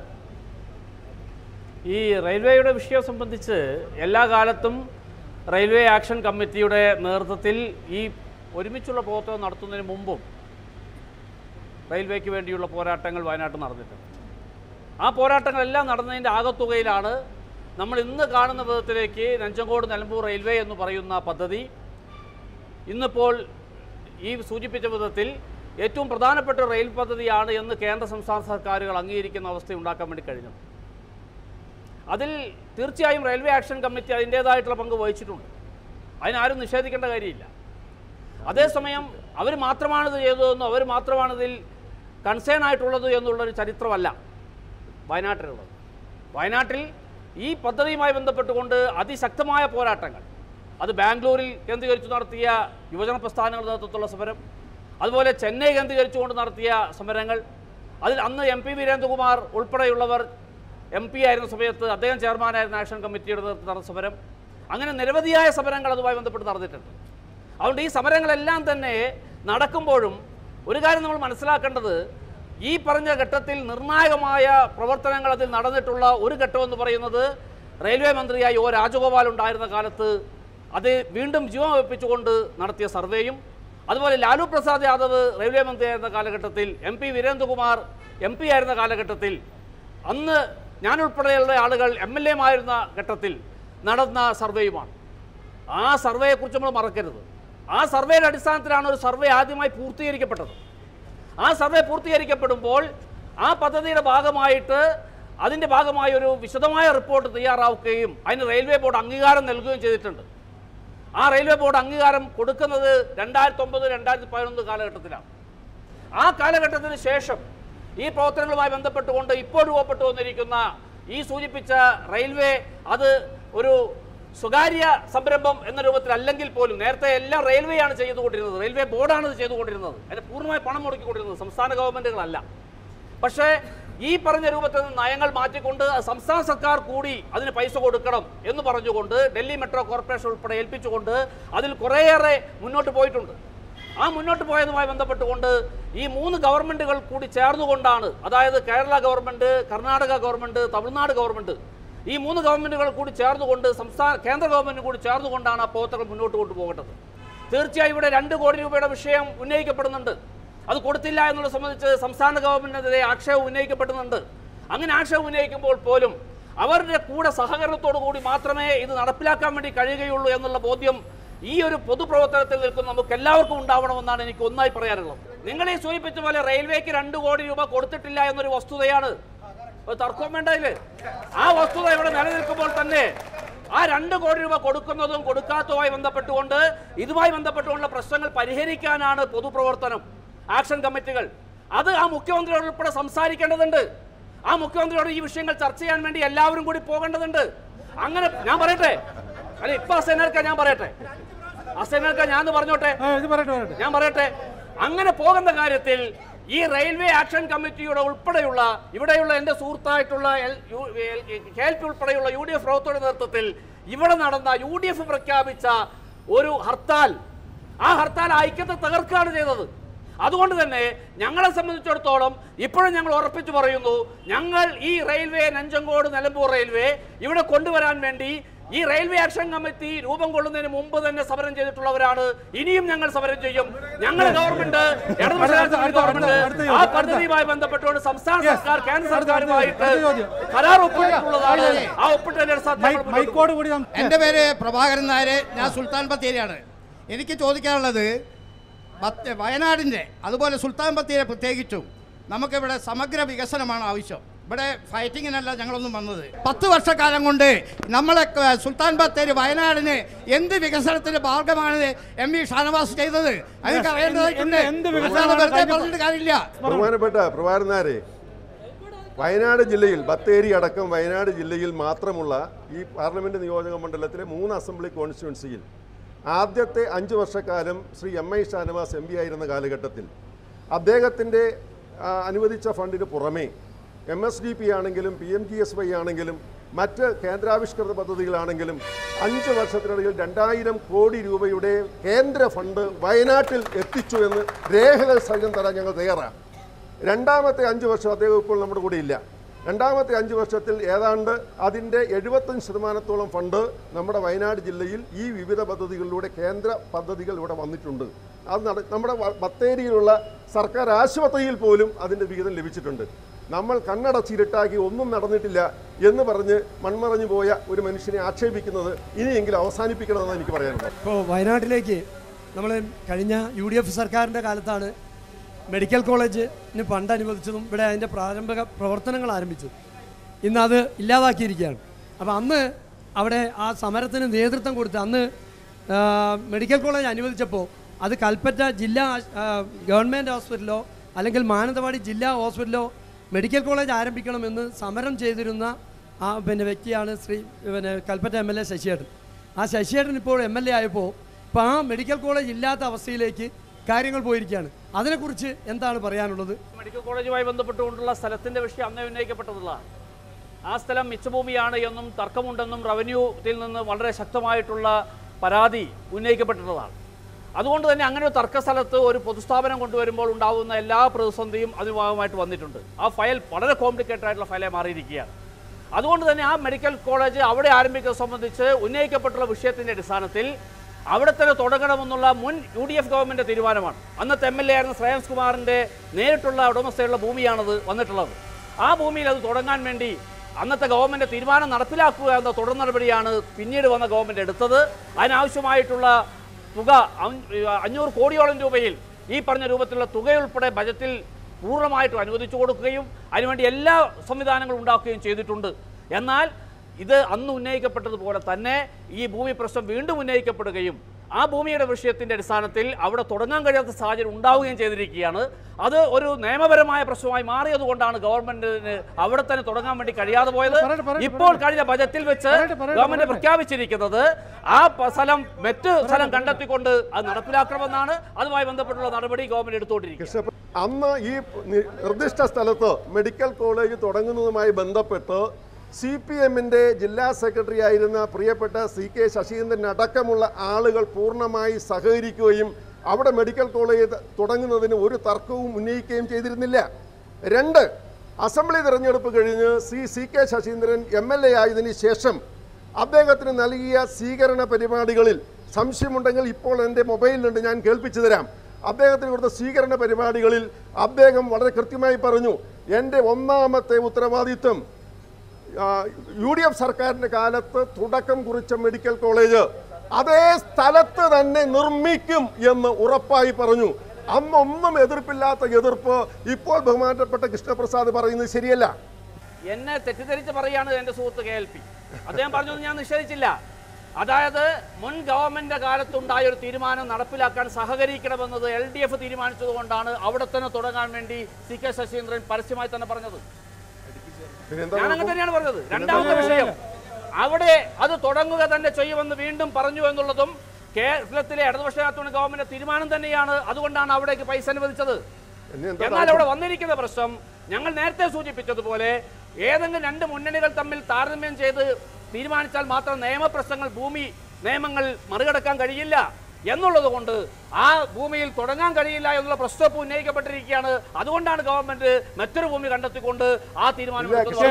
ഈ റെയിൽവേയുടെ വിഷയം സംബന്ധിച്ച് എല്ലാ കാലത്തും റെയിൽവേ ആക്ഷൻ കമ്മിറ്റിയുടെ നേതൃത്വത്തിൽ ഈ ഒരുമിച്ചുള്ള പ്രവർത്തനം നടത്തുന്നതിന് മുമ്പും റെയിൽവേക്ക് വേണ്ടിയുള്ള പോരാട്ടങ്ങൾ വയനാട്ടിൽ നടന്നിട്ടുണ്ട്. ആ പോരാട്ടങ്ങളെല്ലാം നടന്നതിൻ്റെ ആകത്തുകയിലാണ് നമ്മൾ ഇന്ന് കാണുന്ന വിധത്തിലേക്ക് നഞ്ചങ്കോട് നിലമ്പൂർ റെയിൽവേ എന്ന് പറയുന്ന പദ്ധതി ഇന്നിപ്പോൾ ഈ സൂചിപ്പിച്ച വിധത്തിൽ ഏറ്റവും പ്രധാനപ്പെട്ട റെയിൽ പദ്ധതിയാണ് എന്ന് കേന്ദ്ര സംസ്ഥാന സർക്കാരുകൾ അംഗീകരിക്കുന്ന അവസ്ഥ ഉണ്ടാക്കാൻ വേണ്ടി കഴിഞ്ഞത്. അതിൽ തീർച്ചയായും റെയിൽവേ ആക്ഷൻ കമ്മിറ്റി അതിൻ്റേതായിട്ടുള്ള പങ്ക് വഹിച്ചിട്ടുണ്ട്. അതിനാരും നിഷേധിക്കേണ്ട കാര്യമില്ല. അതേസമയം അവർ മാത്രമാണിത് ചെയ്തതെന്നും അവർ മാത്രമാണിതിൽ കൺസേൺ ആയിട്ടുള്ളത് എന്നുള്ളൊരു ചരിത്രമല്ല വയനാട്ടിലുള്ളത്. വയനാട്ടിൽ ഈ പദ്ധതിയുമായി ബന്ധപ്പെട്ടുകൊണ്ട് അതിശക്തമായ പോരാട്ടങ്ങൾ, അത് ബാംഗ്ലൂരിൽ കേന്ദ്രീകരിച്ച് നടത്തിയ യുവജന പ്രസ്ഥാനങ്ങളുടെ നേതൃത്വത്തിലുള്ള സമരം, അതുപോലെ ചെന്നൈ കേന്ദ്രീകരിച്ചുകൊണ്ട് നടത്തിയ സമരങ്ങൾ, അതിൽ അന്ന് എം പി വീരേന്ദ്രകുമാർ ഉൾപ്പെടെയുള്ളവർ എം പി ആയിരുന്ന സമയത്ത് അദ്ദേഹം ചെയർമാനായിരുന്ന ആക്ഷൻ കമ്മിറ്റിയുടെ നേതൃത്വത്തിൽ നടന്ന സമരം, അങ്ങനെ നിരവധിയായ സമരങ്ങൾ അതുമായി ബന്ധപ്പെട്ട് നടന്നിട്ടുണ്ട്. അതുകൊണ്ട് ഈ സമരങ്ങളെല്ലാം തന്നെ നടക്കുമ്പോഴും ഒരു കാര്യം നമ്മൾ മനസ്സിലാക്കേണ്ടത്, ഈ പറഞ്ഞ ഘട്ടത്തിൽ നിർണായകമായ പ്രവർത്തനങ്ങൾ അതിൽ നടന്നിട്ടുള്ള ഒരു ഘട്ടമെന്ന് പറയുന്നത് റെയിൽവേ മന്ത്രിയായി ഒ രാജഗോപാൽ ഉണ്ടായിരുന്ന കാലത്ത് അത് വീണ്ടും ജീവൻ വെപ്പിച്ചുകൊണ്ട് നടത്തിയ സർവേയും, അതുപോലെ ലാലു പ്രസാദ് യാദവ് റെയിൽവേ മന്ത്രിയായിരുന്ന കാലഘട്ടത്തിൽ, M P Veerendrakumar M P ആയിരുന്ന കാലഘട്ടത്തിൽ, അന്ന് ഞാനുൾപ്പെടെയുള്ള ആളുകൾ എം എൽ എമായിരുന്ന ഘട്ടത്തിൽ നടന്ന സർവേയുമാണ്. ആ സർവേയെക്കുറിച്ച് നമ്മൾ മറക്കരുത്. ആ സർവേയുടെ അടിസ്ഥാനത്തിലാണ് ഒരു സർവേ ആദ്യമായി പൂർത്തീകരിക്കപ്പെട്ടത്. ആ സർവേ പൂർത്തീകരിക്കപ്പെടുമ്പോൾ ആ പദ്ധതിയുടെ ഭാഗമായിട്ട് അതിൻ്റെ ഭാഗമായി ഒരു വിശദമായ റിപ്പോർട്ട് തയ്യാറാക്കുകയും അതിന് റെയിൽവേ ബോർഡ് അംഗീകാരം നൽകുകയും ചെയ്തിട്ടുണ്ട്. ആ റെയിൽവേ ബോർഡ് അംഗീകാരം കൊടുക്കുന്നത് രണ്ടായിരത്തി ഒമ്പത് രണ്ടായിരത്തി പതിനൊന്ന് കാലഘട്ടത്തിലാണ്. ആ കാലഘട്ടത്തിന് ശേഷം ഈ പ്രവർത്തനങ്ങളുമായി ബന്ധപ്പെട്ടുകൊണ്ട് ഇപ്പോൾ രൂപപ്പെട്ടു വന്നിരിക്കുന്ന ഈ സൂചിപ്പിച്ച റെയിൽവേ അത് ഒരു സ്വകാര്യ സംരംഭം എന്ന രൂപത്തിൽ അല്ലെങ്കിൽ പോലും നേരത്തെ എല്ലാം റെയിൽവേയാണ് ചെയ്തുകൊണ്ടിരുന്നത്, റെയിൽവേ ബോർഡാണ് ഇത് ചെയ്തുകൊണ്ടിരുന്നത്, അതിന് പൂർണ്ണമായി പണം മുടക്കിക്കൊണ്ടിരുന്നത് സംസ്ഥാന ഗവൺമെൻറ്റുകളല്ല. പക്ഷേ ഈ പറഞ്ഞ രൂപത്തിൽ നിന്ന് നയങ്ങൾ മാറ്റിക്കൊണ്ട് സംസ്ഥാന സർക്കാർ കൂടി അതിന് പൈസ കൊടുക്കണം എന്ന് പറഞ്ഞുകൊണ്ട് ഡൽഹി മെട്രോ കോർപ്പറേഷൻ ഉൾപ്പെടെ ഏൽപ്പിച്ചുകൊണ്ട് അതിൽ കുറേയേറെ മുന്നോട്ട് പോയിട്ടുണ്ട്. ആ മുന്നോട്ട് പോയതുമായി ബന്ധപ്പെട്ടുകൊണ്ട് ഈ മൂന്ന് ഗവൺമെൻറ്റുകൾ കൂടി ചേർന്നുകൊണ്ടാണ്, അതായത് Kerala government, Karnataka government, Tamil Nadu government, ഈ മൂന്ന് ഗവൺമെൻറ്റുകൾ കൂടി ചേർന്നുകൊണ്ട് സംസ്ഥാന കേന്ദ്ര ഗവൺമെൻറ് കൂടി ചേർന്നുകൊണ്ടാണ് ആ പ്രവർത്തനം മുന്നോട്ട് കൊണ്ടുപോകേണ്ടത്. തീർച്ചയായും ഇവിടെ രണ്ട് കോടി രൂപയുടെ വിഷയം ഉന്നയിക്കപ്പെടുന്നുണ്ട്. അത് കൊടുത്തില്ല എന്നുള്ളത് സംബന്ധിച്ച് സംസ്ഥാന ഗവൺമെൻറ്റിനെതിരെ ആക്ഷേപം ഉന്നയിക്കപ്പെടുന്നുണ്ട്. അങ്ങനെ ആക്ഷേപം ഉന്നയിക്കുമ്പോൾ പോലും അവരുടെ കൂടെ സഹകരണത്തോടു കൂടി മാത്രമേ ഇത് നടപ്പിലാക്കാൻ വേണ്ടി കഴിയുകയുള്ളൂ എന്നുള്ള ബോധ്യം ഈ ഒരു പൊതുപ്രവർത്തനത്തിൽ നിൽക്കുന്ന നമുക്ക് എല്ലാവർക്കും ഉണ്ടാവണമെന്നാണ് എനിക്ക് ഒന്നായി പറയാനുള്ളത്. നിങ്ങൾ ഈ സൂചിപ്പിച്ച പോലെ റെയിൽവേക്ക് രണ്ട് കോടി രൂപ കൊടുത്തിട്ടില്ല എന്നൊരു വസ്തുതയാണ്, തർക്കം വേണ്ടതില്. ആ വസ്തുത ഇവിടെ നിലനിൽക്കുമ്പോൾ തന്നെ ആ രണ്ട് കോടി രൂപ കൊടുക്കുന്നതും കൊടുക്കാത്തതുമായി ബന്ധപ്പെട്ടുകൊണ്ട് ഇതുമായി ബന്ധപ്പെട്ടുള്ള പ്രശ്നങ്ങൾ പരിഹരിക്കാനാണ് പൊതുപ്രവർത്തനം, ആക്ഷൻ കമ്മിറ്റികൾ. അത് ആ മുഖ്യമന്ത്രിയോട് ഉൾപ്പെടെ സംസാരിക്കേണ്ടതുണ്ട്. ആ മുഖ്യമന്ത്രിയോട് ഈ വിഷയങ്ങൾ ചർച്ച ചെയ്യാൻ വേണ്ടി എല്ലാവരും കൂടി പോകേണ്ടതുണ്ട്. അങ്ങനെ ഞാൻ പറയട്ടെ, അല്ല ഇപ്പൊ അസൈനർക്ക ഞാൻ പറയട്ടെ അസൈനർക്ക ഞാൻ പറഞ്ഞോട്ടെ ഞാൻ പറയട്ടെ അങ്ങനെ പോകുന്ന കാര്യത്തിൽ ഈ റെയിൽവേ ആക്ഷൻ കമ്മിറ്റിയുടെ ഉൾപ്പെടെയുള്ള ഇവിടെയുള്ള എൻ്റെ സുഹൃത്തായിട്ടുള്ള കെ എൽ പി ഉൾപ്പെടെയുള്ള യു ഡി എഫ് പ്രവർത്തകരുടെ നേതൃത്വത്തിൽ ഇവിടെ നടന്ന യു ഡി എഫ് പ്രഖ്യാപിച്ച ഒരു ഹർത്താൽ, ആ ഹർത്താൽ ഐക്യത്തെ തകർക്കുകയാണ് ചെയ്തത്. അതുകൊണ്ട് തന്നെ ഞങ്ങളെ സംബന്ധിച്ചിടത്തോളം ഇപ്പോഴും ഞങ്ങൾ ഉറപ്പിച്ചു പറയുന്നു, ഞങ്ങൾ ഈ റെയിൽവേ നഞ്ചങ്കോട് നിലമ്പൂർ റെയിൽവേ ഇവിടെ കൊണ്ടുവരാൻ വേണ്ടി ഈ റെയിൽവേ ആക്ഷൻ കമ്മിറ്റി രൂപം കൊള്ളുന്നതിന് മുമ്പ് തന്നെ സമരം ചെയ്തിട്ടുള്ളവരാണ്. ഇനിയും ഞങ്ങൾ സമരം ചെയ്യും. ഞങ്ങളുടെ ഗവൺമെന്റ് ഗവൺമെന്റ് ആ പദ്ധതിയുമായി ബന്ധപ്പെട്ടുകൊണ്ട് സംസ്ഥാന സർക്കാർ കേന്ദ്ര സർക്കാരുമായിട്ട് കരാർ ഒപ്പിട്ടിട്ടുള്ളതാണ്. ആ ഒപ്പിട്ട എന്റെ പേര് പ്രഭാകരൻ നായർ, ഞാൻ സുൽത്താൻ ബത്തേരിയാണ്. എനിക്ക് ചോദിക്കാനുള്ളത് വയനാടിൻ്റെ അതുപോലെ സുൽത്താൻ ബത്തേരി പ്രത്യേകിച്ചും നമുക്കിവിടെ സമഗ്ര വികസനമാണ് ആവശ്യം. ഇവിടെ ഫൈറ്റിങ്ങിനല്ല ഞങ്ങളൊന്നും വന്നത്. പത്ത് വർഷക്കാലം കൊണ്ട് നമ്മളെ സുൽത്താൻ ബത്തേരി വയനാടിന് എന്ത് വികസനത്തിന്റെ ഭാഗമാണ് എം വി ഷാനവാസ് ചെയ്തത്? അതൊക്കെ അറിയേണ്ടതായിട്ടുണ്ട്. പറഞ്ഞിട്ട് കാര്യമില്ല. ബഹുമാനപ്പെട്ട പ്രഭാകരനാരെ, വയനാട് ജില്ലയിൽ ബത്തേരി അടക്കം വയനാട് ജില്ലയിൽ മാത്രമുള്ള ഈ പാർലമെന്റ് നിയോജക മണ്ഡലത്തിലെ മൂന്ന് അസംബ്ലി കോൺസ്റ്റിറ്റ്യുവൻസിയിൽ ആദ്യത്തെ അഞ്ച് വർഷക്കാലം Shri M I Shanavas M P ആയിരുന്ന കാലഘട്ടത്തിൽ അദ്ദേഹത്തിൻ്റെ അനുവദിച്ച ഫണ്ടിന് പുറമേ എം എസ് ഡി പി ആണെങ്കിലും P M G S Y ആണെങ്കിലും മറ്റ് കേന്ദ്രാവിഷ്കൃത പദ്ധതികളാണെങ്കിലും അഞ്ച് വർഷത്തിനിടയിൽ രണ്ടായിരം കോടി രൂപയുടെ കേന്ദ്ര ഫണ്ട് വയനാട്ടിൽ എത്തിച്ചു എന്ന് രേഖകൾ സഹിതം തരാൻ ഞങ്ങൾ തയ്യാറാണ്. രണ്ടാമത്തെ അഞ്ച് വർഷം അദ്ദേഹം ഇപ്പോൾ നമ്മുടെ കൂടെ ഇല്ല. രണ്ടാമത്തെ അഞ്ച് വർഷത്തിൽ ഏതാണ്ട് അതിൻ്റെ എഴുപത്തഞ്ച് ശതമാനത്തോളം ഫണ്ട് നമ്മുടെ വയനാട് ജില്ലയിൽ ഈ വിവിധ പദ്ധതികളിലൂടെ കേന്ദ്ര പദ്ധതികൾ ഇവിടെ വന്നിട്ടുണ്ട്. അത് നട നമ്മുടെ ബത്തേരിയിലുള്ള സർക്കാർ ആശുപത്രിയിൽ പോലും അതിൻ്റെ വിഹിതം ലഭിച്ചിട്ടുണ്ട്. നമ്മൾ കണ്ണടച്ചിരുട്ടാക്കി ഒന്നും നടന്നിട്ടില്ല എന്ന് പറഞ്ഞ് മൺമറഞ്ഞു പോയ ഒരു മനുഷ്യനെ ആക്ഷേപിക്കുന്നത് ഇനിയെങ്കിലും അവസാനിപ്പിക്കണമെന്ന് എനിക്ക് പറയാനുള്ളത്. ഇപ്പോൾ വയനാട്ടിലേക്ക് നമ്മൾ കഴിഞ്ഞ യു ഡി എഫ് സർക്കാരിൻ്റെ കാലത്താണ് മെഡിക്കൽ കോളേജിന് ഫണ്ട് അനുവദിച്ചതും ഇവിടെ അതിൻ്റെ പ്രാരംഭ പ്രവർത്തനങ്ങൾ ആരംഭിച്ചത്. ഇന്ന് അത് ഇല്ലാതാക്കിയിരിക്കുകയാണ്. അപ്പോൾ അന്ന് അവിടെ ആ സമരത്തിന് നേതൃത്വം കൊടുത്ത് അന്ന് മെഡിക്കൽ കോളേജ് അനുവദിച്ചപ്പോൾ അത് കൽപ്പറ്റ ജില്ലാ ഗവൺമെൻറ് ഹോസ്പിറ്റലോ അല്ലെങ്കിൽ മാനന്തവാടി ജില്ലാ ഹോസ്പിറ്റലോ മെഡിക്കൽ കോളേജ് ആരംഭിക്കണമെന്ന് സമരം ചെയ്തിരുന്ന ആ പിന്നെ വ്യക്തിയാണ് ശ്രീ പിന്നെ കൽപ്പറ്റ എം എൽ എ ശശിയേട്ടൻ. ആ ശശിയേട്ടൻ ഇപ്പോൾ എം എൽ എ ആയപ്പോൾ ഇപ്പോൾ ആ മെഡിക്കൽ കോളേജ് ഇല്ലാത്ത അവസ്ഥയിലേക്ക് കാര്യങ്ങൾ പോയിരിക്കുകയാണ്. അതിനെക്കുറിച്ച് എന്താണ് പറയാനുള്ളത്? മെഡിക്കൽ കോളേജുമായി ബന്ധപ്പെട്ടുകൊണ്ടുള്ള സ്ഥലത്തിൻ്റെ വിഷയം അന്നേ ഉന്നയിക്കപ്പെട്ടതുള്ളതാണ്. ആ സ്ഥലം മിച്ചഭൂമിയാണ് എന്നും തർക്കമുണ്ടെന്നും റവന്യൂത്തിൽ നിന്ന് വളരെ ശക്തമായിട്ടുള്ള പരാതി ഉന്നയിക്കപ്പെട്ടിട്ടുള്ളതാണ്. അതുകൊണ്ട് തന്നെ അങ്ങനെ ഒരു തർക്ക സ്ഥലത്ത് ഒരു പൊതുസ്ഥാപനം കൊണ്ടുവരുമ്പോൾ ഉണ്ടാകുന്ന എല്ലാ പ്രതിസന്ധിയും അതിന് ഭാഗമായിട്ട് വന്നിട്ടുണ്ട്. ആ ഫയൽ വളരെ കോംപ്ലിക്കേറ്റഡ് ആയിട്ടുള്ള ഫയലായി മാറിയിരിക്കുകയാണ്. അതുകൊണ്ട് തന്നെ ആ മെഡിക്കൽ കോളേജ് അവിടെ ആരംഭിക്കുന്നത് സംബന്ധിച്ച് ഉന്നയിക്കപ്പെട്ടുള്ള വിഷയത്തിൻ്റെ അടിസ്ഥാനത്തിൽ അവിടെ തന്നെ തുടങ്ങണമെന്നുള്ള മുൻ യു ഡി എഫ് ഗവൺമെൻറ് തീരുമാനമാണ്. അന്നത്തെ എം എൽ എ ആയിരുന്ന ശ്രേയംസ് കുമാറിൻ്റെ നേരിട്ടുള്ള ഉടമസ്ഥയുള്ള ഭൂമിയാണത് വന്നിട്ടുള്ളത്. ആ ഭൂമിയിൽ അത് തുടങ്ങാൻ വേണ്ടി അന്നത്തെ ഗവൺമെൻറ് തീരുമാനം നടപ്പിലാക്കുക എന്ന തുടർ നടപടിയാണ് പിന്നീട് വന്ന ഗവൺമെൻറ് എടുത്തത്. അതിനാവശ്യമായിട്ടുള്ള തുക അഞ്ഞൂറ് കോടിയോളം രൂപയിൽ ഈ പറഞ്ഞ രൂപത്തിലുള്ള തുകയുൾപ്പെടെ ബജറ്റിൽ പൂർണ്ണമായിട്ടും അനുവദിച്ചു കൊടുക്കുകയും അതിനുവേണ്ടി എല്ലാ സംവിധാനങ്ങളും ഉണ്ടാക്കുകയും ചെയ്തിട്ടുണ്ട്. എന്നാൽ ഇത് അന്ന് ഉന്നയിക്കപ്പെട്ടതുപോലെ തന്നെ ഈ ഭൂമി പ്രശ്നം വീണ്ടും ഉന്നയിക്കപ്പെടുകയും ആ ഭൂമിയുടെ വിഷയത്തിൻ്റെ അടിസ്ഥാനത്തിൽ അവിടെ തുടങ്ങാൻ കഴിയാത്ത സാഹചര്യം ഉണ്ടാവുകയും ചെയ്തിരിക്കുകയാണ്. അത് ഒരു നിയമപരമായ പ്രശ്നമായി മാറിയതുകൊണ്ടാണ് ഗവൺമെന്റിന് അവിടെ തന്നെ തുടങ്ങാൻ വേണ്ടി കഴിയാതെ പോയത്. ഇപ്പോൾ കഴിഞ്ഞ ബജറ്റിൽ വെച്ച് ഗവൺമെന്റ് പ്രഖ്യാപിച്ചിരിക്കുന്നത് ആ സ്ഥലം മറ്റ് സ്ഥലം കണ്ടെത്തിക്കൊണ്ട് അത് നടപ്പിലാക്കണമെന്നാണ്. അതുമായി ബന്ധപ്പെട്ടുള്ള നടപടി ഗവൺമെന്റ് എടുത്തുകൊണ്ടിരിക്കുന്നത്. അന്ന് ഈ നിർദ്ദിഷ്ട സ്ഥലത്ത് മെഡിക്കൽ കോളേജ് തുടങ്ങുന്നതുമായി ബന്ധപ്പെട്ട് സി പി എമ്മിൻ്റെ ജില്ലാ സെക്രട്ടറി ആയിരുന്ന പ്രിയപ്പെട്ട സി കെ ശശീന്ദ്രൻ അടക്കമുള്ള ആളുകൾ പൂർണ്ണമായി സഹകരിക്കുകയും അവിടെ മെഡിക്കൽ കോളേജ് തുടങ്ങുന്നതിന് ഒരു തർക്കവും ഉന്നയിക്കുകയും ചെയ്തിരുന്നില്ല. രണ്ട്, അസംബ്ലി തിരഞ്ഞെടുപ്പ് കഴിഞ്ഞ് C C K Sasindran M L A ആയതിനു ശേഷം അദ്ദേഹത്തിന് നൽകിയ സ്വീകരണ പരിപാടികളിൽ സംശയമുണ്ടെങ്കിൽ ഇപ്പോൾ എൻ്റെ മൊബൈലിലുണ്ട്, ഞാൻ കേൾപ്പിച്ചു തരാം. അദ്ദേഹത്തിന് കൊടുത്ത സ്വീകരണ പരിപാടികളിൽ അദ്ദേഹം വളരെ കൃത്യമായി പറഞ്ഞു, എൻ്റെ ഒന്നാമത്തെ ഉത്തരവാദിത്വം യു ഡി എഫ് സർക്കാരിൻ്റെ കാലത്ത് തുടക്കം കുറിച്ച മെഡിക്കൽ കോളേജ് അതേ സ്ഥലത്ത് തന്നെ നിർമ്മിക്കും എന്ന് ഉറപ്പായി പറഞ്ഞു. അന്നൊന്നും എതിർപ്പില്ലാത്ത എതിർപ്പ് ഇപ്പോൾ ബഹുമാനപ്പെട്ട കൃഷ്ണപ്രസാദ് പറയുന്നത് ശരിയല്ല. എന്നെ തെറ്റിദ്ധരിച്ച് പറയാണ് എൻ്റെ സുഹൃത്ത് കെ എൽ പി. അദ്ദേഹം പറഞ്ഞൊന്നും ഞാൻ നിഷേധിച്ചില്ല. അതായത് മുൻ ഗവൺമെൻറ് കാലത്തുണ്ടായ ഒരു തീരുമാനം നടപ്പിലാക്കാൻ സഹകരിക്കണമെന്നത് എൽ ഡി എഫ് തീരുമാനിച്ചതുകൊണ്ടാണ് അവിടെ തന്നെ തുടങ്ങാൻ വേണ്ടി സി കെ ശശീന്ദ്രൻ പരസ്യമായി തന്നെ പറഞ്ഞത്. ഞാൻ അങ്ങനെ തന്നെയാണ് പറഞ്ഞത്. രണ്ടാമത്തെ വിഷയം, അവിടെ അത് തുടങ്ങുക തന്നെ ചെയ്യുമെന്ന് വീണ്ടും പറഞ്ഞു എന്നുള്ളതും കേരളത്തിലെ ഇടതുപക്ഷ ഗവൺമെന്റ് തീരുമാനം തന്നെയാണ്. അതുകൊണ്ടാണ് അവിടേക്ക് പൈസ അനുവദിച്ചത്. എന്നാൽ അവിടെ വന്നിരിക്കുന്ന പ്രശ്നം ഞങ്ങൾ നേരത്തെ സൂചിപ്പിച്ചതുപോലെ ഏതെങ്കിലും രണ്ട് മുന്നണികൾ തമ്മിൽ താരതമ്യം ചെയ്ത് തീരുമാനിച്ചാൽ മാത്രം നിയമപ്രശ്നങ്ങൾ ഭൂമി നിയമങ്ങൾ മറികടക്കാൻ കഴിയില്ല എന്നുള്ളത് കൊണ്ട് ആ ഭൂമിയിൽ തുടങ്ങാൻ കഴിയില്ല എന്നുള്ള പ്രശ്നം ഉന്നയിക്കപ്പെട്ടിരിക്കുകയാണ്. അതുകൊണ്ടാണ് ഗവൺമെന്റ് മറ്റൊരു ഭൂമി കണ്ടെത്തിക്കൊണ്ട് ആ തീരുമാനം.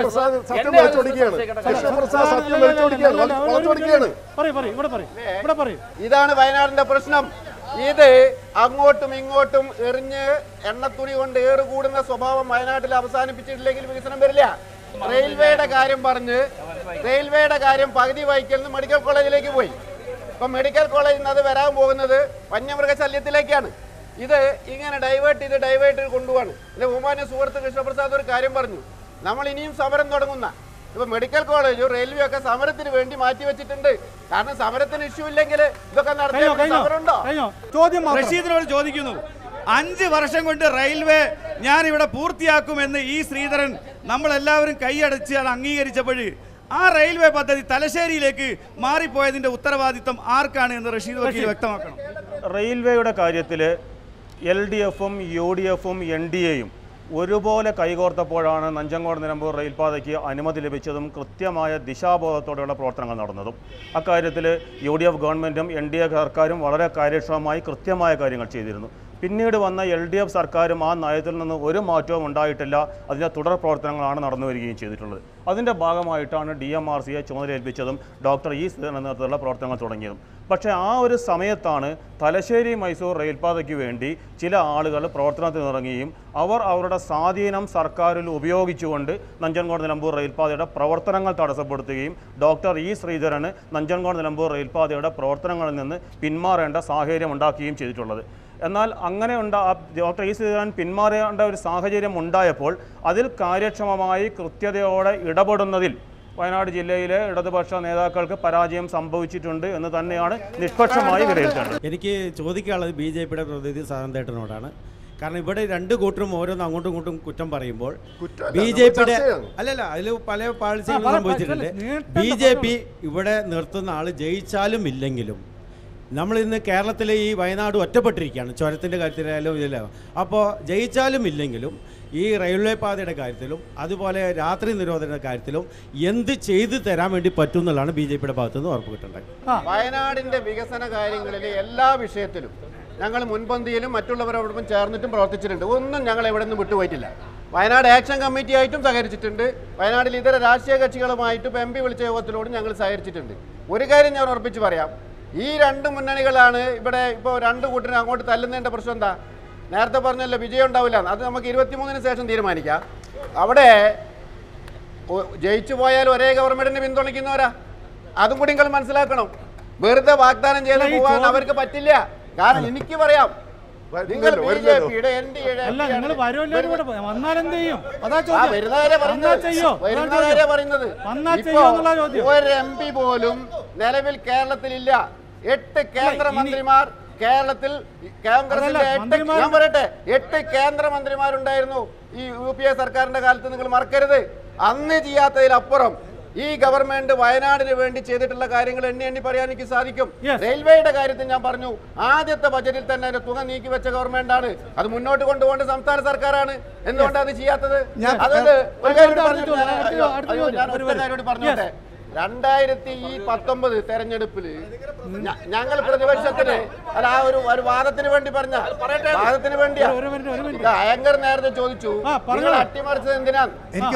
ഇതാണ് വയനാടിന്റെ പ്രശ്നം. ഇത് അങ്ങോട്ടും ഇങ്ങോട്ടും എറിഞ്ഞ് എണ്ണത്തുണി കൊണ്ട് ഏറ് കൂടുന്ന സ്വഭാവം വയനാട്ടിൽ അവസാനിപ്പിച്ചിട്ടില്ലെങ്കിൽ വികസനം വരില്ല. റെയിൽവേയുടെ കാര്യം പറഞ്ഞ് റെയിൽവേയുടെ കാര്യം പകുതി വൈക്കൽ നിന്ന് മെഡിക്കൽ കോളേജിലേക്ക് പോയി. ഇപ്പം മെഡിക്കൽ കോളേജിൽ നിന്ന് അത് വരാൻ പോകുന്നത് വന്യമൃഗശല്യത്തിലേക്കാണ്. ഇത് ഇങ്ങനെ ഡൈവേർട്ട് ചെയ്ത് ഡൈവേർട്ട് ചെയ്ത് കൊണ്ടുപോവാണ്. അല്ലെ, ബഹുമാന്യ സുഹൃത്ത് കൃഷ്ണപ്രസാദ് ഒരു കാര്യം പറഞ്ഞു, നമ്മൾ ഇനിയും സമരം തുടങ്ങുന്ന ഇപ്പൊ മെഡിക്കൽ കോളേജും റെയിൽവേ ഒക്കെ സമരത്തിന് വേണ്ടി മാറ്റി വെച്ചിട്ടുണ്ട്. കാരണം സമരത്തിന് ഇഷ്യൂ ഇല്ലെങ്കിൽ ഇതൊക്കെ നടത്തിയ സമരമുണ്ടോ? റഷീദിനോട് ചോദിക്കുന്നു, അഞ്ച് വർഷം കൊണ്ട് റെയിൽവേ ഞാൻ ഇവിടെ പൂർത്തിയാക്കുമെന്ന് ഈ ശ്രീധരൻ നമ്മളെല്ലാവരും കൈയടച്ച് അത് അംഗീകരിച്ചപ്പോൾ ആ റെയിൽവേ പദ്ധതി തലശ്ശേരിയിലേക്ക് മാറിപ്പോയതിന്റെ ഉത്തരവാദിത്തം ആർക്കാണ് എന്ന് റഷീദ് വക്കീൽ വ്യക്തമാക്കണം. റെയിൽവേയുടെ കാര്യത്തിൽ എൽ ഡി എഫും യു ഡി എഫും എൻ ഡി എയും ഒരുപോലെ കൈകോർത്തപ്പോഴാണ് നഞ്ചങ്കോട് നിലമ്പൂർ റെയിൽപാതയ്ക്ക് അനുമതി ലഭിച്ചതും കൃത്യമായ ദിശാബോധത്തോടെയുള്ള പ്രവർത്തനങ്ങൾ നടന്നതും. അക്കാര്യത്തിൽ യു ഡി എഫ് ഗവൺമെൻറ്റും എൻ ഡി എ സർക്കാരും വളരെ കാര്യക്ഷമമായി കൃത്യമായ കാര്യങ്ങൾ ചെയ്തിരുന്നു. പിന്നീട് വന്ന എൽ ഡി എഫ് സർക്കാരും ആ നയത്തിൽ നിന്ന് ഒരു മാറ്റവും ഉണ്ടായിട്ടില്ല. അതിൻ്റെ തുടർ പ്രവർത്തനങ്ങളാണ് നടന്നു വരികയും ചെയ്തിട്ടുള്ളത്. അതിൻ്റെ ഭാഗമായിട്ടാണ് ഡി എം ആർ സിയെ ചുമതലയേൽപ്പിച്ചതും ഡോക്ടർ ഇ ശ്രീധരൻ നേതൃത്വത്തിലുള്ള പ്രവർത്തനങ്ങൾ തുടങ്ങിയതും. പക്ഷേ ആ ഒരു സമയത്താണ് തലശ്ശേരി മൈസൂർ റെയിൽപാതയ്ക്ക് വേണ്ടി ചില ആളുകൾ പ്രവർത്തനത്തിനിറങ്ങുകയും അവർ അവരുടെ സ്വാധീനം സർക്കാരിൽ ഉപയോഗിച്ചുകൊണ്ട് നഞ്ചൻകോട് നിലമ്പൂർ റെയിൽപാതയുടെ പ്രവർത്തനങ്ങൾ തടസ്സപ്പെടുത്തുകയും ഡോക്ടർ ഇ ശ്രീധരന് നഞ്ചൻകോട് നിലമ്പൂർ റെയിൽപാതയുടെ പ്രവർത്തനങ്ങളിൽ നിന്ന് പിന്മാറേണ്ട സാഹചര്യം ഉണ്ടാക്കുകയും ചെയ്തിട്ടുള്ളത്. എന്നാൽ അങ്ങനെ ഉണ്ടാ ഡോക്ടർ ഇ ശ്രീധരൻ പിന്മാറേണ്ട ഒരു സാഹചര്യം ഉണ്ടായപ്പോൾ അതിൽ കാര്യക്ഷമമായി കൃത്യതയോടെ ഇടപെടുന്നതിൽ വയനാട് ജില്ലയിലെ ഇടതുപക്ഷ നേതാക്കൾക്ക് പരാജയം സംഭവിച്ചിട്ടുണ്ട് എന്ന് തന്നെയാണ് നിഷ്പക്ഷമായി വിലയിരുത്തേണ്ടത്. എനിക്ക് ചോദിക്കാനുള്ളത് ബി ജെ പിയുടെ പ്രതിനിധി സാധനേട്ടനോടാണ്. കാരണം ഇവിടെ രണ്ട് കൂട്ടരും ഓരോന്ന് അങ്ങോട്ടും ഇങ്ങോട്ടും കുറ്റം പറയുമ്പോൾ ബി ജെ പിയുടെ അല്ലല്ല അതിൽ പല പാളിച്ചകളും സംഭവിച്ചിട്ടുണ്ട്. ബി ജെ പി ഇവിടെ നിർത്തുന്ന ആൾ ജയിച്ചാലും ഇല്ലെങ്കിലും നമ്മളിന്ന് കേരളത്തിലെ ഈ വയനാട് ഒറ്റപ്പെട്ടിരിക്കുകയാണ്, ചുരത്തിൻ്റെ കാര്യത്തിലായാലും ഇതിലോ. അപ്പോൾ ജയിച്ചാലും ഇല്ലെങ്കിലും ഈ റെയിൽവേ പാതയുടെ കാര്യത്തിലും അതുപോലെ രാത്രി നിരോധനയുടെ കാര്യത്തിലും എന്ത് ചെയ്തു തരാൻ വേണ്ടി പറ്റും എന്നുള്ളതാണ് ബി ജെ പിയുടെ ഭാഗത്തു നിന്ന് ഉറപ്പ് കിട്ടേണ്ടത്. വയനാടിൻ്റെ വികസന കാര്യങ്ങളിലെ എല്ലാ വിഷയത്തിലും ഞങ്ങൾ മുൻപന്തിയിലും മറ്റുള്ളവരോടൊപ്പം ചേർന്നിട്ടും പ്രവർത്തിച്ചിട്ടുണ്ട്. ഒന്നും ഞങ്ങൾ എവിടെ നിന്നും വിട്ടുപോയിട്ടില്ല. വയനാട് ആക്ഷൻ കമ്മിറ്റി ആയിട്ടും സഹകരിച്ചിട്ടുണ്ട്. വയനാട്ടിൽ ഇതര രാഷ്ട്രീയ കക്ഷികളുമായിട്ടും എം പി വിളിച്ച യോഗത്തിലോടും ഞങ്ങൾ സഹകരിച്ചിട്ടുണ്ട്. ഒരു കാര്യം ഞാൻ ഉറപ്പിച്ച് പറയാം, ഈ രണ്ട് മുന്നണികളാണ് ഇവിടെ ഇപ്പോൾ രണ്ട് കൂട്ടരും അങ്ങോട്ട് തല്ലുന്നതിൻ്റെ പ്രശ്നം എന്താ? നേരത്തെ പറഞ്ഞല്ലോ വിജയം ഉണ്ടാവില്ല, അത് നമുക്ക് ഇരുപത്തിമൂന്നിന് ശേഷം തീരുമാനിക്കാം. അവിടെ ജയിച്ചു പോയാൽ ഒരേ ഗവൺമെന്റിനെ പിന്തുണയ്ക്കുന്നവരാ. അതും കൂടി നിങ്ങൾ മനസ്സിലാക്കണം. വെറുതെ വാഗ്ദാനം ചെയ്ത് പോകാൻ അവർക്ക് പറ്റില്ല. കാരണം എനിക്ക് പറയാം, നിങ്ങൾ ബി ജെ പിയുടെ എൻ ഡി എയുടെ പറയുന്നത് ഒരു എം പി പോലും നിലവിൽ കേരളത്തിലില്ല. എട്ട് കേന്ദ്രമന്ത്രിമാർ കേരളത്തിൽ കോൺഗ്രസിന്റെ എട്ട് ഞാൻ പറയട്ടെ എട്ട് കേന്ദ്രമന്ത്രിമാരുണ്ടായിരുന്നു ഈ യു പി എ സർക്കാരിന്റെ കാലത്ത്. നിങ്ങൾ മറക്കരുത്. അന്ന് ചെയ്യാത്തതിലപ്പുറം ഈ ഗവൺമെന്റ് വയനാടിന് വേണ്ടി ചെയ്തിട്ടുള്ള കാര്യങ്ങൾ എണ്ണി എണ്ണി പറയാൻ എനിക്ക് സാധിക്കും. റെയിൽവേയുടെ കാര്യത്തിൽ ഞാൻ പറഞ്ഞു, ആദ്യത്തെ ബജറ്റിൽ തന്നെ അതിന്റെ തുക നീക്കി വെച്ച ഗവൺമെന്റാണ്. അത് മുന്നോട്ട് കൊണ്ടുപോകേണ്ട സംസ്ഥാന സർക്കാരാണ്. എന്തുകൊണ്ടാണ് അത് ചെയ്യാത്തത്? അതായത് ഒരു കാര്യം ഞാൻ ഒറ്റ കാര്യം പറഞ്ഞോട്ടെ. രണ്ടായിരത്തി ഈ പത്തൊമ്പത് തെരഞ്ഞെടുപ്പില് ഞങ്ങൾ പ്രതിപക്ഷത്തിന് അല്ല ആ ഒരു ഒരു വാദത്തിന് വേണ്ടി പറഞ്ഞ വാദത്തിന് വേണ്ടിയാ അയങ്കർ നേരത്തെ ചോദിച്ചു നിങ്ങൾ അട്ടിമറിച്ചത് എന്തിനാണ്.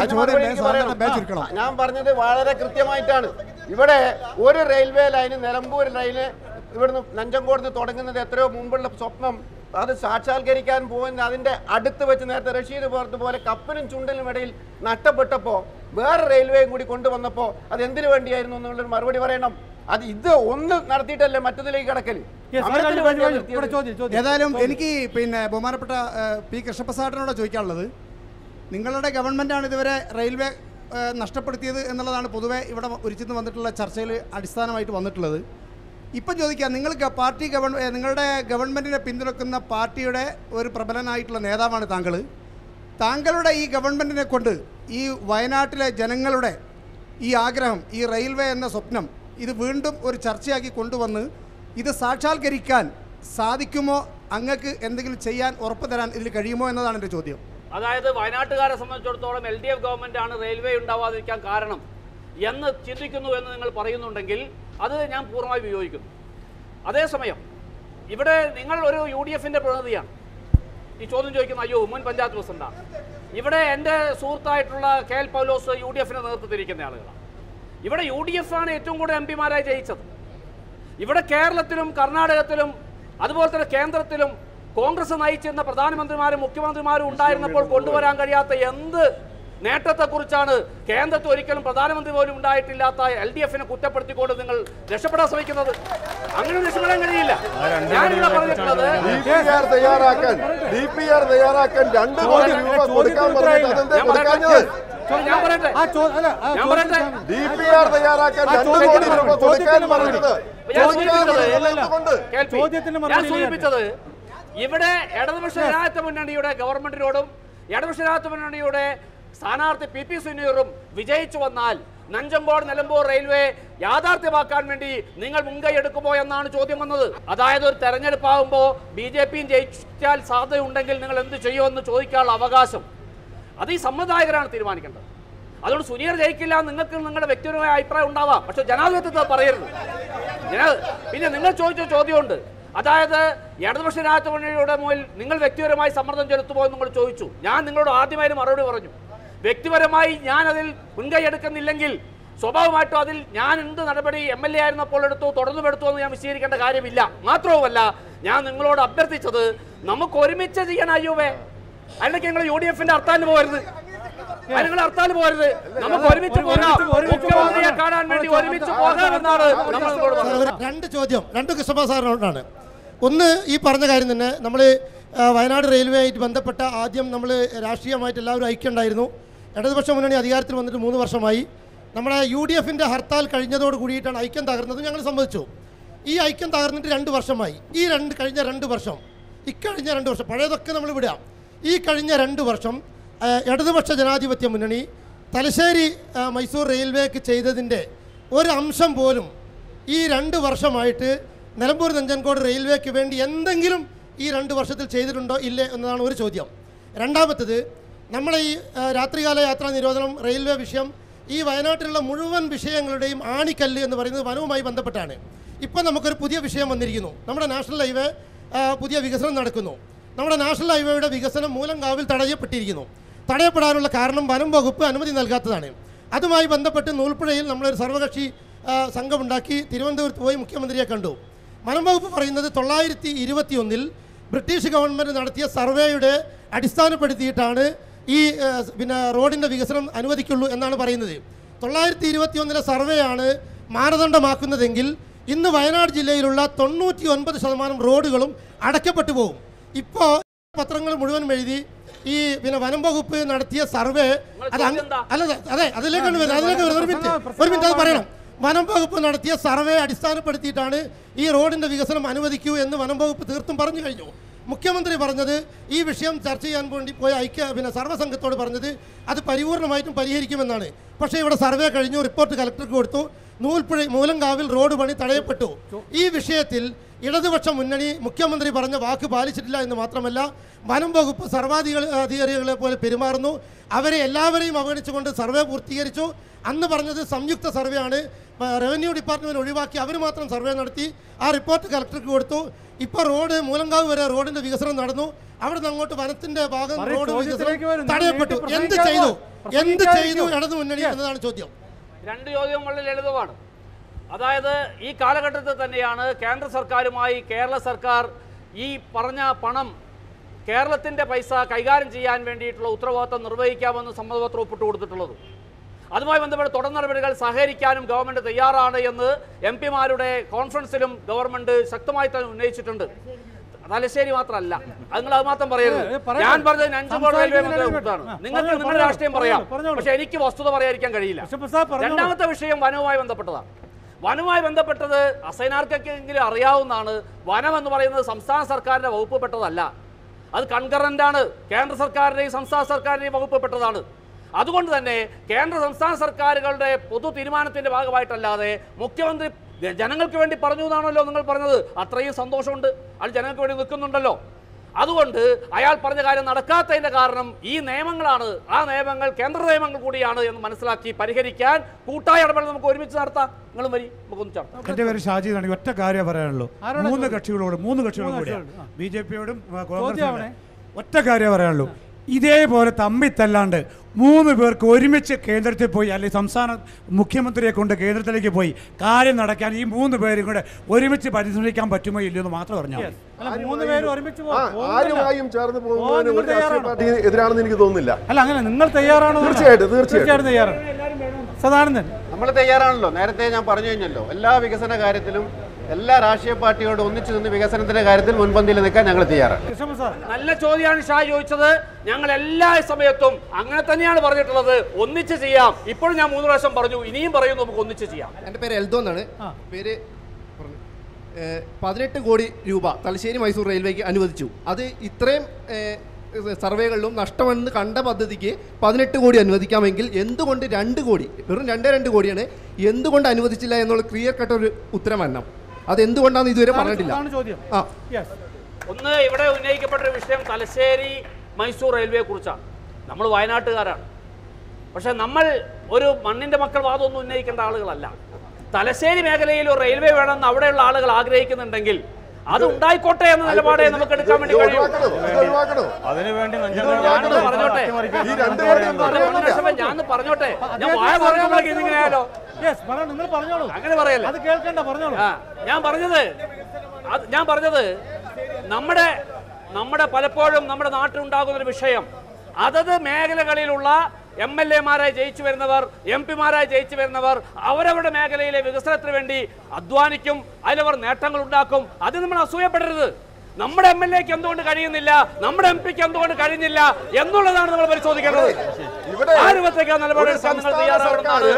ഞാൻ പറഞ്ഞത് വളരെ കൃത്യമായിട്ടാണ്. ഇവിടെ ഒരു റെയിൽവേ ലൈന് നിലമ്പൂർ ലൈന് ഇവിടുന്ന് നഞ്ചങ്കോട് തുടങ്ങുന്നത് എത്രയോ മുമ്പുള്ള സ്വപ്നം അത് സാക്ഷാത്കരിക്കാൻ പോകുന്ന അതിന്റെ അടുത്ത് വെച്ച് നേരത്തെ റഷീദ് പറഞ്ഞതുപോലെ കപ്പിനും ചുണ്ടലിനും ഇടയിൽ നഷ്ടപ്പെട്ടപ്പോൾ വേറെ റെയിൽവേയും കൂടി കൊണ്ടുവന്നപ്പോൾ അത് എന്തിനു വേണ്ടിയായിരുന്നു എന്നുള്ളൊരു മറുപടി പറയണം. അത് ഇത് ഒന്ന് നടത്തിയിട്ടല്ലേ മറ്റതിലേക്ക് കിടക്കല്. ഏതായാലും എനിക്ക് പിന്നെ ബഹുമാനപ്പെട്ട പി കൃഷ്ണപ്രസാദിനോട് ചോദിക്കാനുള്ളത്, നിങ്ങളുടെ ഗവൺമെൻറ്റാണ് ഇതുവരെ റെയിൽവേ നഷ്ടപ്പെടുത്തിയത് എന്നുള്ളതാണ് പൊതുവെ ഇവിടെ ഉരിച്ചിന്ന് വന്നിട്ടുള്ള ചർച്ചയിൽ അടിസ്ഥാനമായിട്ട് വന്നിട്ടുള്ളത്. ഇപ്പം ചോദിക്കാം, നിങ്ങൾക്ക് പാർട്ടി ഗവൺ നിങ്ങളുടെ ഗവൺമെൻറ്റിനെ പിന്തുണക്കുന്ന പാർട്ടിയുടെ ഒരു പ്രബലനായിട്ടുള്ള നേതാവാണ് താങ്കൾ. താങ്കളുടെ ഈ ഗവൺമെൻറ്റിനെ കൊണ്ട് ഈ വയനാട്ടിലെ ജനങ്ങളുടെ ഈ ആഗ്രഹം, ഈ റെയിൽവേ എന്ന സ്വപ്നം, ഇത് വീണ്ടും ഒരു ചർച്ചയാക്കി കൊണ്ടുവന്ന് ഇത് സാക്ഷാത്കരിക്കാൻ സാധിക്കുമോ? അങ്ങക്ക് എന്തെങ്കിലും ചെയ്യാൻ ഉറപ്പ് തരാൻ ഇതിൽ കഴിയുമോ എന്നതാണ് എൻ്റെ ചോദ്യം. അതായത് വയനാട്ടുകാരെ സംബന്ധിച്ചിടത്തോളം എൽ ഡി എഫ് ഗവൺമെൻറ്റാണ് റെയിൽവേ ഉണ്ടാവാതിരിക്കാൻ കാരണം എന്ന് ചിന്തിക്കുന്നു എന്ന് നിങ്ങൾ പറയുന്നുണ്ടെങ്കിൽ അത് ഞാൻ പൂർണ്ണമായി വിയോജിക്കുന്നു. അതേസമയം ഇവിടെ നിങ്ങൾ ഒരു യു ഡി എഫിൻ്റെ പ്രതിനിധിയാണ്. ഈ ചോദ്യം ചോദിക്കുന്ന അയ്യോ മുൻ പഞ്ചായത്ത് പ്രസിഡന്റാണ്. ഇവിടെ എൻ്റെ സുഹൃത്തായിട്ടുള്ള K L Paulose U D എഫിൻ്റെ നേതൃത്വത്തിലിരിക്കുന്ന ആളുകളാണ്. ഇവിടെ യു ഡി എഫ് ആണ് ഏറ്റവും കൂടുതൽ എം പിമാരായി ജയിച്ചത്. ഇവിടെ കേരളത്തിലും കർണാടകത്തിലും അതുപോലെ തന്നെ കേന്ദ്രത്തിലും കോൺഗ്രസ് നയിച്ചിരുന്ന പ്രധാനമന്ത്രിമാരും മുഖ്യമന്ത്രിമാരും ഉണ്ടായിരുന്നപ്പോൾ കൊണ്ടുവരാൻ കഴിയാത്ത എന്ത് നേട്ടത്തെക്കുറിച്ചാണ് കേന്ദ്രത്തിൽ ഒരിക്കലും പ്രധാനമന്ത്രി പോലും ഉണ്ടായിട്ടില്ലാത്ത എൽ ഡി എഫിനെ കുറ്റപ്പെടുത്തിക്കൊണ്ട് നിങ്ങൾ രക്ഷപ്പെടാൻ ശ്രമിക്കുന്നത്? അങ്ങനെ രക്ഷപ്പെടാൻ കഴിയില്ല. ഞാനിവിടെ പറഞ്ഞിട്ടുള്ളത് തയ്യാറാക്കാൻ രണ്ട് കോടി രൂപ കൊടുക്കാൻ ഞാൻ പറയട്ടെ ഞാൻ പറയട്ടെ ഞാൻ സൂചിപ്പിച്ചത് ഇവിടെ ഇടതുപക്ഷ ജനാധിപത്യ മുന്നണിയുടെ ഗവൺമെന്റിനോടും ഇടതുപക്ഷ ജനാധിപത്യ മുന്നണിയുടെ സ്ഥാനാർത്ഥി പി പി സുനീറും വിജയിച്ചു വന്നാൽ നഞ്ചങ്കോട് നിലമ്പൂർ റെയിൽവേ യാഥാർത്ഥ്യമാക്കാൻ വേണ്ടി നിങ്ങൾ മുൻകൈ എടുക്കുമോ എന്നാണ് ചോദ്യം വന്നത്. അതായത് ഒരു തെരഞ്ഞെടുപ്പാകുമ്പോൾ ബി ജെ പിയും ജയിച്ചാൽ സാധ്യതയുണ്ടെങ്കിൽ നിങ്ങൾ എന്ത് ചെയ്യുമെന്ന് ചോദിക്കാനുള്ള അവകാശം അത് ഈ സമ്മതിദായകരാണ് തീരുമാനിക്കേണ്ടത്. അതുകൊണ്ട് സുനീർ ജയിക്കില്ല, നിങ്ങൾക്ക് നിങ്ങളുടെ വ്യക്തിപരമായ അഭിപ്രായം ഉണ്ടാവാം, പക്ഷെ ജനാധിപത്യത്തെ പറയരുത്. പിന്നെ നിങ്ങൾ ചോദിച്ച ചോദ്യമുണ്ട്, അതായത് ഇടതുപക്ഷ ജനാധിപത്യ മുന്നണിയുടെ മുന്നിൽ നിങ്ങൾ വ്യക്തിപരമായി സമ്മർദ്ദം ചെലുത്തുമോ എന്ന് നിങ്ങൾ ചോദിച്ചു. ഞാൻ നിങ്ങളോട് ആദ്യമായി മറുപടി പറഞ്ഞു, വ്യക്തിപരമായി ഞാൻ അതിൽ മുൻകൈ എടുക്കുന്നില്ലെങ്കിൽ സ്വാഭാവികമായിട്ടും അതിൽ ഞാൻ എന്ത് നടപടി എം എൽ എ ആയിരുന്നപ്പോൾ എടുത്തു തുടർന്നും എടുത്തു എന്ന് ഞാൻ വിശദീകരിക്കേണ്ട കാര്യമില്ല. മാത്രവുമല്ല ഞാൻ നിങ്ങളോട് അഭ്യർത്ഥിച്ചത് നമുക്ക് ഒരുമിച്ച് ചെയ്യാൻ അയ്യോവേ, അല്ലെങ്കിൽ നിങ്ങൾ യു ഡി എഫിന്റെ ഹർത്താലിന് പോകരുത്, നിങ്ങൾ ഹർത്താലിന് പോകരുത്, നമുക്ക് ഒരുമിച്ച് പോകാം, മുഖ്യമന്ത്രിയെ കാണാൻ വേണ്ടി ഒരുമിച്ച് പോകാമെന്നാണ് നമ്മൾ നിങ്ങളോട് പറഞ്ഞത്. രണ്ട് ചോദ്യം രണ്ട് കൃഷ്ണപ്രസാദിനോടാണ്. ഒന്ന്, ഈ പറഞ്ഞ കാര്യം തന്നെ നമ്മൾ വയനാട് റെയിൽവേ ആയിട്ട് ബന്ധപ്പെട്ട ആദ്യം നമ്മൾ രാഷ്ട്രീയമായിട്ട് എല്ലാവരും ഐക്യമുണ്ടായിരുന്നു. ഇടതുപക്ഷ മുന്നണി അധികാരത്തിൽ വന്നിട്ട് മൂന്ന് വർഷമായി. നമ്മുടെ യു ഡി എഫിൻ്റെ ഹർത്താൽ കഴിഞ്ഞതോട് കൂടിയിട്ടാണ് ഐക്യം തകർന്നത്. ഞങ്ങൾ സമ്മതിച്ചു. ഈ ഐക്യം തകർന്നിട്ട് രണ്ട് വർഷമായി. ഈ രണ്ട് കഴിഞ്ഞ രണ്ട് വർഷം ഇക്കഴിഞ്ഞ രണ്ട് വർഷം പഴയതൊക്കെ നമ്മൾ വിടാം. ഈ കഴിഞ്ഞ രണ്ട് വർഷം ഇടതുപക്ഷ ജനാധിപത്യ മുന്നണി തലശ്ശേരി മൈസൂർ റെയിൽവേക്ക് ചെയ്തതിൻ്റെ ഒരു അംശം പോലും ഈ രണ്ട് വർഷമായിട്ട് നിലമ്പൂർ നഞ്ചൻകോട് റെയിൽവേക്ക് വേണ്ടി എന്തെങ്കിലും ഈ രണ്ട് വർഷത്തിൽ ചെയ്തിട്ടുണ്ടോ ഇല്ലേ എന്നതാണ് ഒരു ചോദ്യം. രണ്ടാമത്തത്, നമ്മളെ ഈ രാത്രികാല യാത്രാ നിരോധനം റെയിൽവേ വിഷയം ഈ വയനാട്ടിലുള്ള മുഴുവൻ വിഷയങ്ങളുടെയും ആണിക്കല്ല് എന്ന് പറയുന്നത് വനവുമായി ബന്ധപ്പെട്ടാണ്. ഇപ്പം നമുക്കൊരു പുതിയ വിഷയം വന്നിരിക്കുന്നു. നമ്മുടെ നാഷണൽ ഹൈവേ പുതിയ വികസനം നടക്കുന്നു. നമ്മുടെ നാഷണൽ ഹൈവേയുടെ വികസനം മൂലങ്കാവിൽ തടയപ്പെട്ടിരിക്കുന്നു. തടയപ്പെടാനുള്ള കാരണം വനം വകുപ്പ് അനുമതി നൽകാത്തതാണ്. അതുമായി ബന്ധപ്പെട്ട് നൂൽപ്പുഴയിൽ നമ്മളൊരു സർവകക്ഷി സംഘമുണ്ടാക്കി തിരുവനന്തപുരത്ത് പോയി മുഖ്യമന്ത്രിയെ കണ്ടു. വനം വകുപ്പ് പറയുന്നത് തൊള്ളായിരത്തി ഇരുപത്തി ഒന്നിൽ ബ്രിട്ടീഷ് ഗവൺമെൻറ് നടത്തിയ സർവേയുടെ അടിസ്ഥാനപ്പെടുത്തിയിട്ടാണ് ഈ പിന്നെ റോഡിൻ്റെ വികസനം അനുവദിക്കുള്ളൂ എന്നാണ് പറയുന്നത്. തൊള്ളായിരത്തി ഇരുപത്തി ഒന്നിലെ സർവേയാണ് മാനദണ്ഡമാക്കുന്നതെങ്കിൽ ഇന്ന് വയനാട് ജില്ലയിലുള്ള തൊണ്ണൂറ്റി ഒൻപത് ശതമാനം റോഡുകളും അടയ്ക്കപ്പെട്ടു പോകും. ഇപ്പോൾ പത്രങ്ങൾ മുഴുവൻ എഴുതി ഈ പിന്നെ വനം വകുപ്പ് നടത്തിയ സർവേ അത് അല്ല അതെ അതിലേക്കാണ് വരുന്നത് അതിലേക്ക് വരുന്നത് ഒരു മിനിറ്റ് ഒരു മിനിറ്റ് അത് പറയണം. വനം വകുപ്പ് നടത്തിയ സർവേ അടിസ്ഥാനപ്പെടുത്തിയിട്ടാണ് ഈ റോഡിൻ്റെ വികസനം അനുവദിക്കൂ എന്ന് വനം വകുപ്പ് തീർത്തും പറഞ്ഞു കഴിഞ്ഞു. മുഖ്യമന്ത്രി പറഞ്ഞത് ഈ വിഷയം ചർച്ച ചെയ്യാൻ വേണ്ടി പോയ ഐക്യ പിന്നെ സർവ്വസംഘത്തോട് പറഞ്ഞത് അത് പരിപൂർണമായിട്ടും പരിഹരിക്കുമെന്നാണ്. പക്ഷേ ഇവിടെ സർവേ കഴിഞ്ഞു, റിപ്പോർട്ട് കലക്ടർക്ക് കൊടുത്തു. നൂൽപ്പുഴ മൂലങ്കാവിൽ റോഡ് പണി തടയപ്പെട്ടു. ഈ വിഷയത്തിൽ ഇടതുപക്ഷ മുന്നണി മുഖ്യമന്ത്രി പറഞ്ഞ വാക്ക് പാലിച്ചിട്ടില്ല എന്ന് മാത്രമല്ല വനം വകുപ്പ് സർവാധികാരികളെ പോലെ പെരുമാറുന്നു. അവരെ എല്ലാവരെയും അവഗണിച്ചുകൊണ്ട് സർവേ പൂർത്തീകരിച്ചു. അന്ന് പറഞ്ഞത് സംയുക്ത സർവേ ആണ്, റവന്യൂ ഡിപ്പാർട്ട്മെൻറ്റ് ഒഴിവാക്കി അവർ മാത്രം സർവേ നടത്തി. ആ റിപ്പോർട്ട് കലക്ടർക്ക് കൊടുത്തു. ഇപ്പോൾ റോഡ് മൂലങ്കാവ് വരെ റോഡിൻ്റെ വികസനം നടന്നു. അവിടെ നിന്ന് അങ്ങോട്ട് വനത്തിൻ്റെ ഭാഗം റോഡ് വികസനം തടയപ്പെട്ടു. എന്ത് ചെയ്തു എന്ത് ചെയ്തു ഇടതു മുന്നണി എന്നതാണ് ചോദ്യം. രണ്ട് ചോദ്യം വളരെ ലളിതമാണ്. അതായത് ഈ കാലഘട്ടത്തിൽ തന്നെയാണ് കേന്ദ്ര സർക്കാരുമായി കേരള സർക്കാർ ഈ പറഞ്ഞ പണം കേരളത്തിൻ്റെ പൈസ കൈകാര്യം ചെയ്യാൻ വേണ്ടിയിട്ടുള്ള ഉത്തരവാദിത്തം നിർവഹിക്കാമെന്ന് സമ്മതപത്രം ഒപ്പിട്ട് കൊടുത്തിട്ടുള്ളത്. അതുമായി ബന്ധപ്പെട്ട് തുടർ നടപടികൾ സഹകരിക്കാനും ഗവൺമെൻറ് തയ്യാറാണ് എന്ന് എം പിമാരുടെ കോൺഫറൻസിലും ഗവൺമെൻറ് ശക്തമായി തന്നെ ഉന്നയിച്ചിട്ടുണ്ട്. തലശ്ശേരി മാത്രമല്ല, അത് നിങ്ങൾ അത് മാത്രം പറയരുത്. ഞാൻ പറഞ്ഞത് നഞ്ചുകോട് റെയിൽവേ മന്ത്രിയാണ്. നിങ്ങൾക്ക് നിങ്ങളുടെ രാഷ്ട്രീയം പറയാം, പക്ഷെ എനിക്ക് വസ്തുത പറയാതിരിക്കാൻ കഴിയില്ല. രണ്ടാമത്തെ വിഷയം വനവുമായി ബന്ധപ്പെട്ടതാണ്. വനവുമായി ബന്ധപ്പെട്ടത് അസൈനാർക്കെങ്കിലും അറിയാവുന്നതാണ്. വനം എന്ന് പറയുന്നത് സംസ്ഥാന സർക്കാരിൻ്റെ വകുപ്പ് പെട്ടതല്ല, അത് കൺകറൻ്റാണ്. കേന്ദ്ര സർക്കാരിൻ്റെയും സംസ്ഥാന സർക്കാരിൻ്റെയും വകുപ്പ് പെട്ടതാണ്. അതുകൊണ്ട് തന്നെ കേന്ദ്ര സംസ്ഥാന സർക്കാരുകളുടെ പൊതു തീരുമാനത്തിൻ്റെ ഭാഗമായിട്ടല്ലാതെ മുഖ്യമന്ത്രി ജനങ്ങൾക്ക് വേണ്ടി പറഞ്ഞു എന്നാണല്ലോ നിങ്ങൾ പറഞ്ഞത്. അത്രയും സന്തോഷമുണ്ട്, അത് ജനങ്ങൾക്ക് വേണ്ടി നിൽക്കുന്നുണ്ടല്ലോ. അതുകൊണ്ട് അയാൾ പറഞ്ഞ കാര്യം നടക്കാത്തതിൻ്റെ കാരണം ഈ നിയമങ്ങളാണ്. ആ നിയമങ്ങൾ കേന്ദ്ര നിയമങ്ങൾ കൂടിയാണ് എന്ന് മനസ്സിലാക്കി പരിഹരിക്കാൻ കൂട്ടായ ഇടപെടൽ നമുക്ക് ഒരുമിച്ച് നടത്താം. നിങ്ങളും വരി, നമുക്കൊന്ന് നടത്താം. എൻ്റെ പേര് ഷാജി എന്നാണ്. ഒറ്റ കാര്യം പറയാനുള്ളൂ. മൂന്ന് കക്ഷികളോട് മൂന്ന് കക്ഷികളും കൂടിയാണ്, ബി ജെ പിയോടും കോൺഗ്രസിനോടും ഒറ്റ കാര്യം പറയാനുള്ളൂ. ഇതേപോലെ തമ്മിത്തല്ലാണ്ട് മൂന്ന് പേർക്ക് ഒരുമിച്ച് കേന്ദ്രത്തിൽ പോയി അല്ലെങ്കിൽ സംസ്ഥാന മുഖ്യമന്ത്രിയെ കൊണ്ട് കേന്ദ്രത്തിലേക്ക് പോയി കാര്യം നടക്കാൻ ഈ മൂന്ന് പേരും കൂടെ ഒരുമിച്ച് പരിശ്രമിക്കാൻ പറ്റുമോ ഇല്ലയോ എന്ന് മാത്രം പറഞ്ഞാൽ ആരുമായും ചേർന്ന് പോകുന്നതിന് ഒരു രാഷ്ട്രീയ പാർട്ടി എതിരാണെന്ന് എനിക്ക് തോന്നുന്നില്ല. അല്ല അങ്ങനെ നിങ്ങൾ തയ്യാറാണോ? തീർച്ചയായിട്ടും തീർച്ചയായിട്ടും തയ്യാറാണ്. സദാനന്ദൻ, നമ്മൾ തയ്യാറാണല്ലോ. നേരത്തെ ഞാൻ പറഞ്ഞു കഴിഞ്ഞല്ലോ, എല്ലാ വികസന കാര്യത്തിലും എല്ലാ രാഷ്ട്രീയ പാർട്ടിയോട് ഒന്നിച്ചു നിന്ന് വികസനത്തിന്റെ കാര്യത്തിൽ മുൻപന്തിയിൽ നിൽക്കാൻ ഞങ്ങൾ തയ്യാറാണ്. നല്ല ചോദ്യമാണ് ഷാ ചോദിച്ചത്. ഞങ്ങൾ എല്ലാ സമയത്തും അങ്ങനെ തന്നെയാണ് പറഞ്ഞിട്ടുള്ളത്, ഒന്നിച്ച് ചെയ്യാം. ഇപ്പോഴും ഞാൻ മൂന്ന് പ്രാവശ്യം പറഞ്ഞു, ഇനിയും പറയുന്നു, നമുക്ക് ഒന്നിച്ച് ചെയ്യാം. എൻ്റെ പേര് എൽദോ എന്നാണ്. പേര് പതിനെട്ട് കോടി രൂപ തലശ്ശേരി മൈസൂർ റെയിൽവേക്ക് അനുവദിച്ചു. അത് ഇത്രയും സർവേകളിലും നഷ്ടമെന്ന് കണ്ട പദ്ധതിക്ക് പതിനെട്ട് കോടി അനുവദിക്കാമെങ്കിൽ എന്തുകൊണ്ട് രണ്ട് കോടി വെറും രണ്ടേ രണ്ട് കോടിയാണ് എന്തുകൊണ്ട് അനുവദിച്ചില്ല എന്നുള്ള ക്ലിയർ കട്ട് ഒരു ഉത്തരം വരണം. അതെന്തുകൊണ്ടാണെന്ന് ഇതുവരെ പറഞ്ഞിട്ടില്ല. ഒന്ന്, ഇവിടെ ഉന്നയിക്കപ്പെട്ട വിഷയം തലശ്ശേരി മൈസൂർ റെയിൽവേയെ കുറിച്ചാണ്. നമ്മൾ വയനാട്ടുകാരാണ്, പക്ഷെ നമ്മൾ ഒരു മണ്ണിൻ്റെ മക്കൾ വാദമൊന്നും ഉന്നയിക്കേണ്ട ആളുകളല്ല. തലശ്ശേരി മേഖലയിൽ ഒരു റെയിൽവേ വേണമെന്ന് അവിടെയുള്ള ആളുകൾ ആഗ്രഹിക്കുന്നുണ്ടെങ്കിൽ അത് ഉണ്ടായിക്കോട്ടെ എന്ന നിലപാടെ നമുക്ക് എടുക്കാൻ വേണ്ടി കഴിയും. ഞാൻ പറഞ്ഞോട്ടെ, ഞാൻ വായ പറയുമ്പോഴേക്ക് ഇതിങ്ങനെയാലോ അങ്ങനെ പറയല്ലേ. ഞാൻ പറഞ്ഞത് ഞാൻ പറഞ്ഞത് നമ്മുടെ നമ്മുടെ പലപ്പോഴും നമ്മുടെ നാട്ടിലുണ്ടാകുന്നൊരു വിഷയം, അതത് മേഖലകളിലുള്ള എം എൽ എമാരായി ജയിച്ചു വരുന്നവർ, എം പിമാരായി ജയിച്ചു വരുന്നവർ അവരവരുടെ മേഖലയിലെ വികസനത്തിന് വേണ്ടി അധ്വാനിക്കും, അതിലവർ നേട്ടങ്ങൾ ഉണ്ടാക്കും. അത് നമ്മൾ അസൂയപ്പെടരുത്. നമ്മുടെ എം എൽ എക്ക് എന്തുകൊണ്ട് കഴിയുന്നില്ല, നമ്മുടെ എം പിക്ക് എന്തുകൊണ്ട് കഴിയുന്നില്ല എന്നുള്ളതാണ് നമ്മൾ പരിശോധിക്കേണ്ടത്. ആ രൂപത്തേക്ക് നിലപാടെടുക്കാൻ നിങ്ങൾ തയ്യാറാവുന്നതാണ്.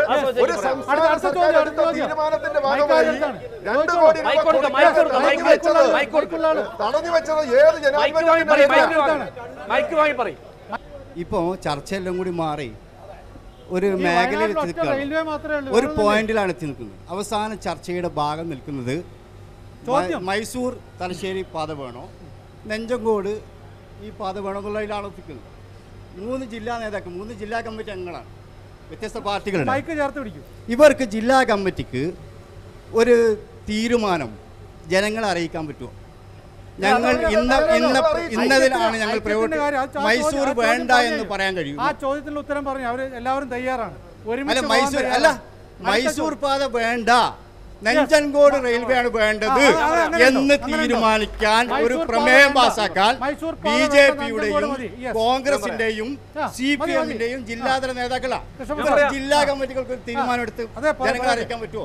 ഇപ്പോൾ ചർച്ചയെല്ലാം കൂടി മാറി ഒരു മേഖലയിൽ ഒരു പോയിന്റിലാണ് എത്തി നിൽക്കുന്നത്. അവസാന ചർച്ചയുടെ ഭാഗം നിൽക്കുന്നത് മൈസൂർ തലശ്ശേരി പാത വേണോ, നെഞ്ചങ്കോട് ഈ പാത വേണോ എന്നുള്ളതിലാണ് എത്തിക്കുന്നത്. മൂന്ന് ജില്ലാ നേതാക്കൾ, മൂന്ന് ജില്ലാ കമ്മിറ്റി അംഗങ്ങളാണ്, വ്യത്യസ്ത പാർട്ടികളുണ്ട്. ഇവർക്ക് ജില്ലാ കമ്മിറ്റിക്ക് ഒരു തീരുമാനം ജനങ്ങളെ അറിയിക്കാൻ പറ്റുമോ? ഞങ്ങൾ ഇന്ന ഇന്ന ഇന്നതിലാണ് ഞങ്ങൾ മൈസൂർ വേണ്ട എന്ന് പറയാൻ കഴിയും. ആ ചോദ്യത്തിന് ഉത്തരം പറഞ്ഞു അവർ എല്ലാവരും തയ്യാറാണ്. അല്ല മൈസൂർ അല്ല മൈസൂർ പാത വേണ്ട നെഞ്ചൻകോട് റെയിൽവേ ആണ് വേണ്ടത് എന്ന് തീരുമാനിക്കാൻ ഒരു പ്രമേയം പാസാക്കാൻ ബി ജെ പിയുടെയും കോൺഗ്രസിന്റെയും സി പി എമ്മിന്റെയും ജില്ലാതല നേതാക്കളാണ്. ജില്ലാ കമ്മിറ്റികൾക്ക് തീരുമാനമെടുത്ത് ജനങ്ങളെ അറിയിക്കാൻ പറ്റുമോ?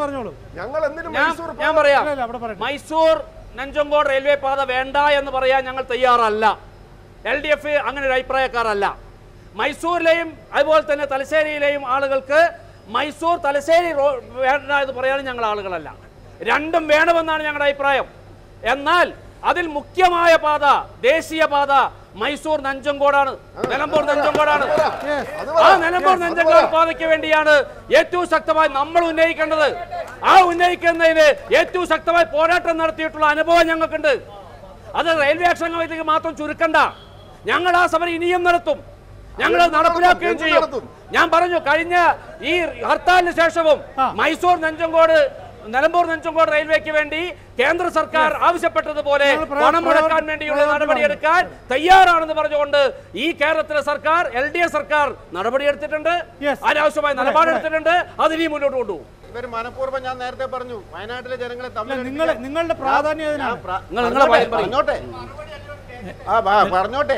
ഞാൻ പറയാം, മൈസൂർ നഞ്ചങ്കോട് റെയിൽവേ പാത വേണ്ട എന്ന് പറയാൻ ഞങ്ങൾ തയ്യാറല്ല. എൽ ഡി എഫ് അങ്ങനെ ഒരു അഭിപ്രായക്കാരല്ല. മൈസൂരിലെയും അതുപോലെ തന്നെ തലശ്ശേരിയിലെയും ആളുകൾക്ക് മൈസൂർ തലശ്ശേരി വേണ്ട എന്ന് പറയാനും ഞങ്ങൾ ആളുകളല്ല. രണ്ടും വേണമെന്നാണ് ഞങ്ങളുടെ അഭിപ്രായം. എന്നാൽ അതിൽ മുഖ്യമായ പാത, ദേശീയ പാത മൈസൂർ നഞ്ചങ്കോടാണ്, നിലമ്പൂർ നഞ്ചങ്കോടാണ്. ആ നിലമ്പൂർ നഞ്ചങ്കോട് പാതയ്ക്ക് വേണ്ടിയാണ് ഏറ്റവും ശക്തമായി നമ്മൾ ഉന്നയിക്കേണ്ടത്. ആ ഉന്നയിക്കുന്നതിന് ഏറ്റവും ശക്തമായി പോരാട്ടം നടത്തിയിട്ടുള്ള അനുഭവം ഞങ്ങൾക്കുണ്ട്. അത് റെയിൽവേ ആക്ഷൻ കമ്മിറ്റിക്ക് മാത്രം ചുരുക്കണ്ട. ഞങ്ങൾ ആ സമരം ഇനിയും നടത്തും, ഞങ്ങൾ നടപ്പിലാക്കുകയും ചെയ്യും. ഞാൻ പറഞ്ഞു, കഴിഞ്ഞ ഈ ഹർത്താലിന് ശേഷവും മൈസൂർ നഞ്ചങ്കോട് നിലമ്പൂർ നഞ്ചങ്കോട് റെയിൽവേക്ക് വേണ്ടി കേന്ദ്ര സർക്കാർ ആവശ്യപ്പെട്ടതുപോലെ പണം മുടക്കാൻ വേണ്ടിയുള്ള നടപടിയെടുക്കാൻ തയ്യാറാണെന്ന് പറഞ്ഞുകൊണ്ട് ഈ കേരളത്തിലെ സർക്കാർ, എൽ ഡി എഫ് സർക്കാർ നടപടിയെടുത്തിട്ടുണ്ട്, അനാവശ്യമായ നിലപാടെടുത്തിട്ടുണ്ട്. അതിനി മുന്നോട്ട് കൊണ്ടുപോകും. ഇവർ മനഃപൂർവ്വം, ഞാൻ നേരത്തെ പറഞ്ഞു, വയനാട്ടിലെ ജനങ്ങളെ തമ്മിൽ നിങ്ങളുടെ പ്രാധാന്യം പറഞ്ഞോട്ടെ ആ പറഞ്ഞോട്ടെ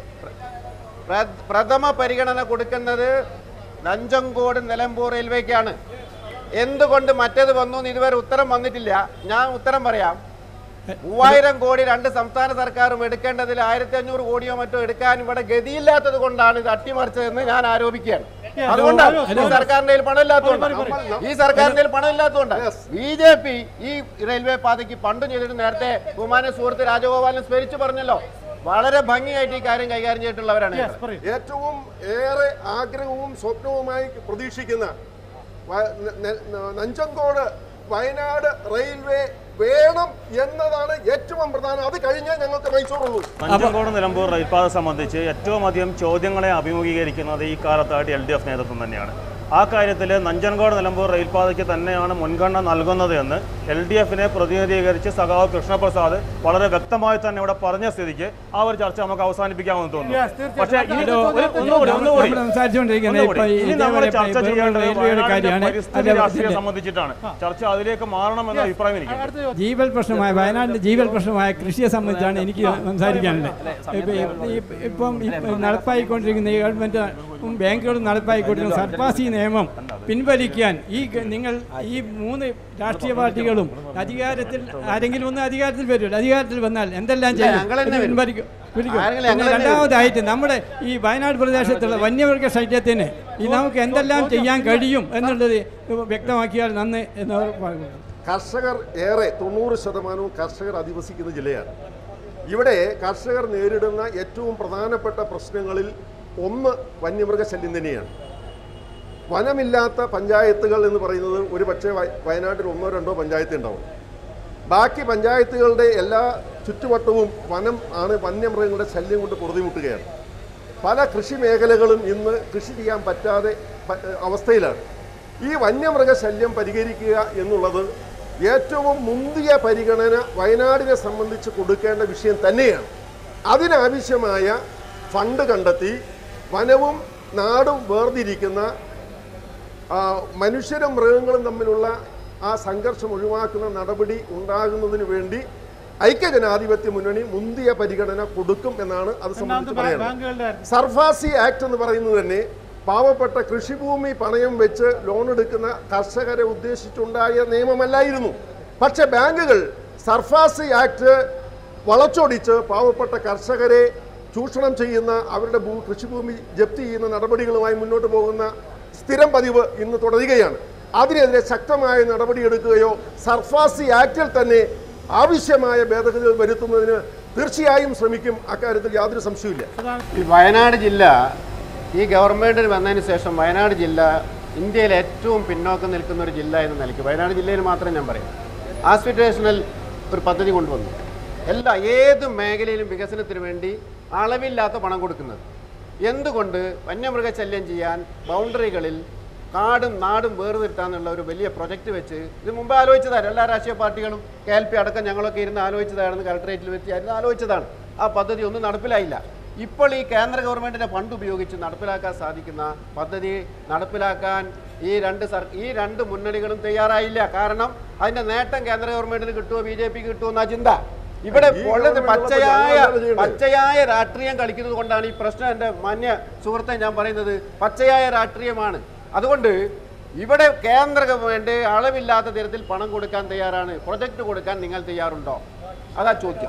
പ്രഥമ പരിഗണന കൊടുക്കുന്നത് നഞ്ചങ്കോട് നിലമ്പൂർ റെയിൽവേക്കാണ്. എന്തുകൊണ്ട് മറ്റേത് വന്നു എന്ന് ഇതുവരെ ഉത്തരം വന്നിട്ടില്ല. ഞാൻ ഉത്തരം പറയാം. മൂവായിരം കോടി രണ്ട് സംസ്ഥാന സർക്കാരും എടുക്കേണ്ടതിൽ ആയിരത്തി അഞ്ഞൂറ് കോടിയോ മറ്റോ എടുക്കാൻ ഇവിടെ ഗതിയില്ലാത്തത് കൊണ്ടാണ് ഇത് അട്ടിമറിച്ചതെന്ന് ഞാൻ ആരോപിക്കുകയാണ്. അതുകൊണ്ടാണ് ഈ സർക്കാരിന്റെ പണം ഇല്ലാത്തതുകൊണ്ട് ഈ സർക്കാരിന്റെ പണം ഇല്ലാത്തതുകൊണ്ട് ബി ജെ പി ഈ റെയിൽവേ പാതയ്ക്ക് പണ്ടും ചെയ്തിട്ട് നേരത്തെ ബഹുമാന്യ സുഹൃത്ത് രാജഗോപാലിനെ സ്മരിച്ചു പറഞ്ഞല്ലോ, വളരെ ഭംഗിയായിട്ട് ഈ കാര്യം കൈകാര്യം ചെയ്തിട്ടുള്ളവരാണ്. ഏറ്റവും ഏറെ ആഗ്രഹവും സ്വപ്നവുമായി പ്രതീക്ഷിക്കുന്ന നഞ്ചങ്കോട് വയനാട് റെയിൽവേ വേണം എന്നതാണ് ഏറ്റവും പ്രധാനം. അത് കഴിഞ്ഞാൽ ഞങ്ങൾക്ക് മൈസൂറുള്ളൂ. നഞ്ചങ്കോട് നിലമ്പൂർ റെയിൽപാത സംബന്ധിച്ച് ഏറ്റവും അധികം ചോദ്യങ്ങളെ അഭിമുഖീകരിക്കുന്നത് ഈ കാലത്തായിട്ട് എൽ ഡി എഫ് നേതൃത്വം തന്നെയാണ്. ആ കാര്യത്തിൽ നഞ്ചങ്കോട് നിലമ്പൂർ റെയിൽപാതയ്ക്ക് തന്നെയാണ് മുൻഗണന നൽകുന്നത് എന്ന് എൽ ഡി എഫിനെ പ്രതിനിധീകരിച്ച് സഖാവ് കൃഷ്ണപ്രസാദ് വളരെ വ്യക്തമായി തന്നെ ഇവിടെ പറഞ്ഞ സ്ഥിതിക്ക് ആ ഒരു ചർച്ച നമുക്ക് അവസാനിപ്പിക്കാമെന്ന് തോന്നുന്നു. പക്ഷേ ചർച്ച ചെയ്യേണ്ടത് രാഷ്ട്രീയം സംബന്ധിച്ചിട്ടാണ്. ചർച്ച അതിലേക്ക് മാറണമെന്ന അഭിപ്രായം എനിക്ക്. ജീവൽ പ്രശ്നമായ വയനാടിന്റെ ജീവൽ പ്രശ്നമായ കൃഷിയെ സംബന്ധിച്ചാണ് എനിക്ക് സംസാരിക്കാനുള്ളത്. ഇപ്പം നടപ്പായിക്കൊണ്ടിരിക്കുന്ന ഈ ഗവൺമെന്റ് ബാങ്കുകളും നടപ്പായിക്കൊണ്ടിരിക്കുന്ന സർപ്പാസി നിയമം പിൻവലിക്കാൻ ഈ നിങ്ങൾ ഈ മൂന്ന് രാഷ്ട്രീയ പാർട്ടികളും അധികാരത്തിൽ ആരെങ്കിലും ഒന്ന് അധികാരത്തിൽ വരുമല്ലോ, അധികാരത്തിൽ വന്നാൽ എന്തെല്ലാം ചെയ്യും? രണ്ടാമതായിട്ട് നമ്മുടെ ഈ വയനാട് പ്രദേശത്തുള്ള വന്യമൃഗ ശല്യത്തിന് ഈ നമുക്ക് എന്തെല്ലാം ചെയ്യാൻ കഴിയും എന്നുള്ളത് വ്യക്തമാക്കിയാൽ നന്ന് എന്നവർ പറഞ്ഞു. കർഷകർ ഏറെ തൊണ്ണൂറ് ശതമാനവും കർഷകർ അധിവസിക്കുന്ന ജില്ലയാണ്. ഇവിടെ കർഷകർ നേരിടുന്ന ഏറ്റവും പ്രധാനപ്പെട്ട പ്രശ്നങ്ങളിൽ ഒന്ന് വന്യമൃഗശല്യം തന്നെയാണ്. വനമില്ലാത്ത പഞ്ചായത്തുകൾ എന്ന് പറയുന്നത് ഒരു പക്ഷേ വയനാട്ടിൽ ഒന്നോ രണ്ടോ പഞ്ചായത്ത് ഉണ്ടാവും. ബാക്കി പഞ്ചായത്തുകളുടെ എല്ലാ ചുറ്റുവട്ടവും വനം ആണ്. വന്യമൃഗങ്ങളുടെ ശല്യം കൊണ്ട് പൊറുതിമുട്ടുകയാണ്. പല കൃഷി മേഖലകളും ഇന്ന് കൃഷി ചെയ്യാൻ പറ്റാതെ അവസ്ഥയിലാണ്. ഈ വന്യമൃഗശല്യം പരിഹരിക്കുക എന്നുള്ളത് ഏറ്റവും മുന്തിയ പരിഗണന വയനാടിനെ സംബന്ധിച്ച് കൊടുക്കേണ്ട വിഷയം തന്നെയാണ്. അതിനാവശ്യമായ ഫണ്ട് കണ്ടെത്തി വനവും നാടും വേർതിരിക്കുന്ന മനുഷ്യരും മൃഗങ്ങളും തമ്മിലുള്ള ആ സംഘർഷം ഒഴിവാക്കുന്ന നടപടി ഉണ്ടാകുന്നതിന് വേണ്ടി ഐക്യജനാധിപത്യ മുന്നണി മുന്തിയ പരിഗണന കൊടുക്കും എന്നാണ് അത് സംബന്ധിച്ച് പറയുന്നത്. സർഫാസി ആക്ട് എന്ന് പറയുന്നത് തന്നെ പാവപ്പെട്ട കൃഷിഭൂമി പണയം വെച്ച് ലോൺ എടുക്കുന്ന കർഷകരെ ഉദ്ദേശിച്ചുണ്ടായ നിയമമല്ലായിരുന്നു. പക്ഷെ ബാങ്കുകൾ സർഫാസി ആക്ട് വളച്ചൊടിച്ച് പാവപ്പെട്ട കർഷകരെ ചൂഷണം ചെയ്യുന്ന, അവരുടെ ഭൂ കൃഷിഭൂമി ജപ്തി ചെയ്യുന്ന നടപടികളുമായി മുന്നോട്ട് പോകുന്ന സ്ഥിരം പതിവ് ഇന്ന് തുടരുകയാണ്. അതിനെതിരെ ശക്തമായ നടപടിയെടുക്കുകയോ സർഫാസി ആക്ടിൽ തന്നെ ആവശ്യമായ ഭേദഗതികൾ വരുത്തുന്നതിന് തീർച്ചയായും ശ്രമിക്കും. അക്കാര്യത്തിൽ യാതൊരു സംശയമില്ല. ഈ വയനാട് ജില്ല ഈ ഗവൺമെൻറ്റിന് വന്നതിന് ശേഷം വയനാട് ജില്ല ഇന്ത്യയിൽ ഏറ്റവും പിന്നോക്കം നിൽക്കുന്ന ഒരു ജില്ല എന്ന നിലയ്ക്ക് വയനാട് ജില്ലയിൽ മാത്രം ഞാൻ പറയും ആസ്പിറ്റേഷണൽ ഒരു പദ്ധതി കൊണ്ടുവന്നു. എല്ലാ ഏത് മേഖലയിലും വികസനത്തിന് വേണ്ടി അളവില്ലാത്ത പണം കൊടുക്കുന്നത്. എന്തുകൊണ്ട് വന്യമൃഗശല്യം ചെയ്യാൻ ബൗണ്ടറികളിൽ കാടും നാടും വേർതിരുത്താന്നുള്ള ഒരു വലിയ പ്രൊജക്റ്റ് വെച്ച് ഇത് മുമ്പ് ആലോചിച്ചതാണ്. എല്ലാ രാഷ്ട്രീയ പാർട്ടികളും കെ എൽ പി അടക്കം ഞങ്ങളൊക്കെ ഇരുന്ന് ആലോചിച്ചതാണെന്ന് കളക്ടറേറ്റിൽ വെച്ചായിരുന്നു ആലോചിച്ചതാണ്. ആ പദ്ധതി ഒന്നും നടപ്പിലായില്ല. ഇപ്പോൾ ഈ കേന്ദ്ര ഗവൺമെൻറ്റിൻ്റെ ഫണ്ട് ഉപയോഗിച്ച് നടപ്പിലാക്കാൻ സാധിക്കുന്ന പദ്ധതി നടപ്പിലാക്കാൻ ഈ രണ്ട് സർ ഈ രണ്ട് മുന്നണികളും തയ്യാറായില്ല. കാരണം അതിൻ്റെ നേട്ടം കേന്ദ്ര ഗവൺമെൻറ്റിന് കിട്ടുമോ ബി ജെ പിക്ക് കിട്ടുമോ എന്നാ ചിന്ത. ഇവിടെ ഉള്ളത് പച്ചയായ പച്ചയായ രാഷ്ട്രീയം കളിക്കുന്നത് കൊണ്ടാണ് ഈ പ്രശ്നം. എൻ്റെ മാന്യ സുഹൃത്തെ ഞാൻ പറയുന്നത് പച്ചയായ രാഷ്ട്രീയമാണ്. അതുകൊണ്ട് ഇവിടെ കേന്ദ്ര ഗവൺമെൻറ് അളവില്ലാത്ത തരത്തിൽ പണം കൊടുക്കാൻ തയ്യാറാണ്. പ്രൊജക്റ്റ് കൊടുക്കാൻ നിങ്ങൾ തയ്യാറുണ്ടോ? അതാ ചോദ്യം.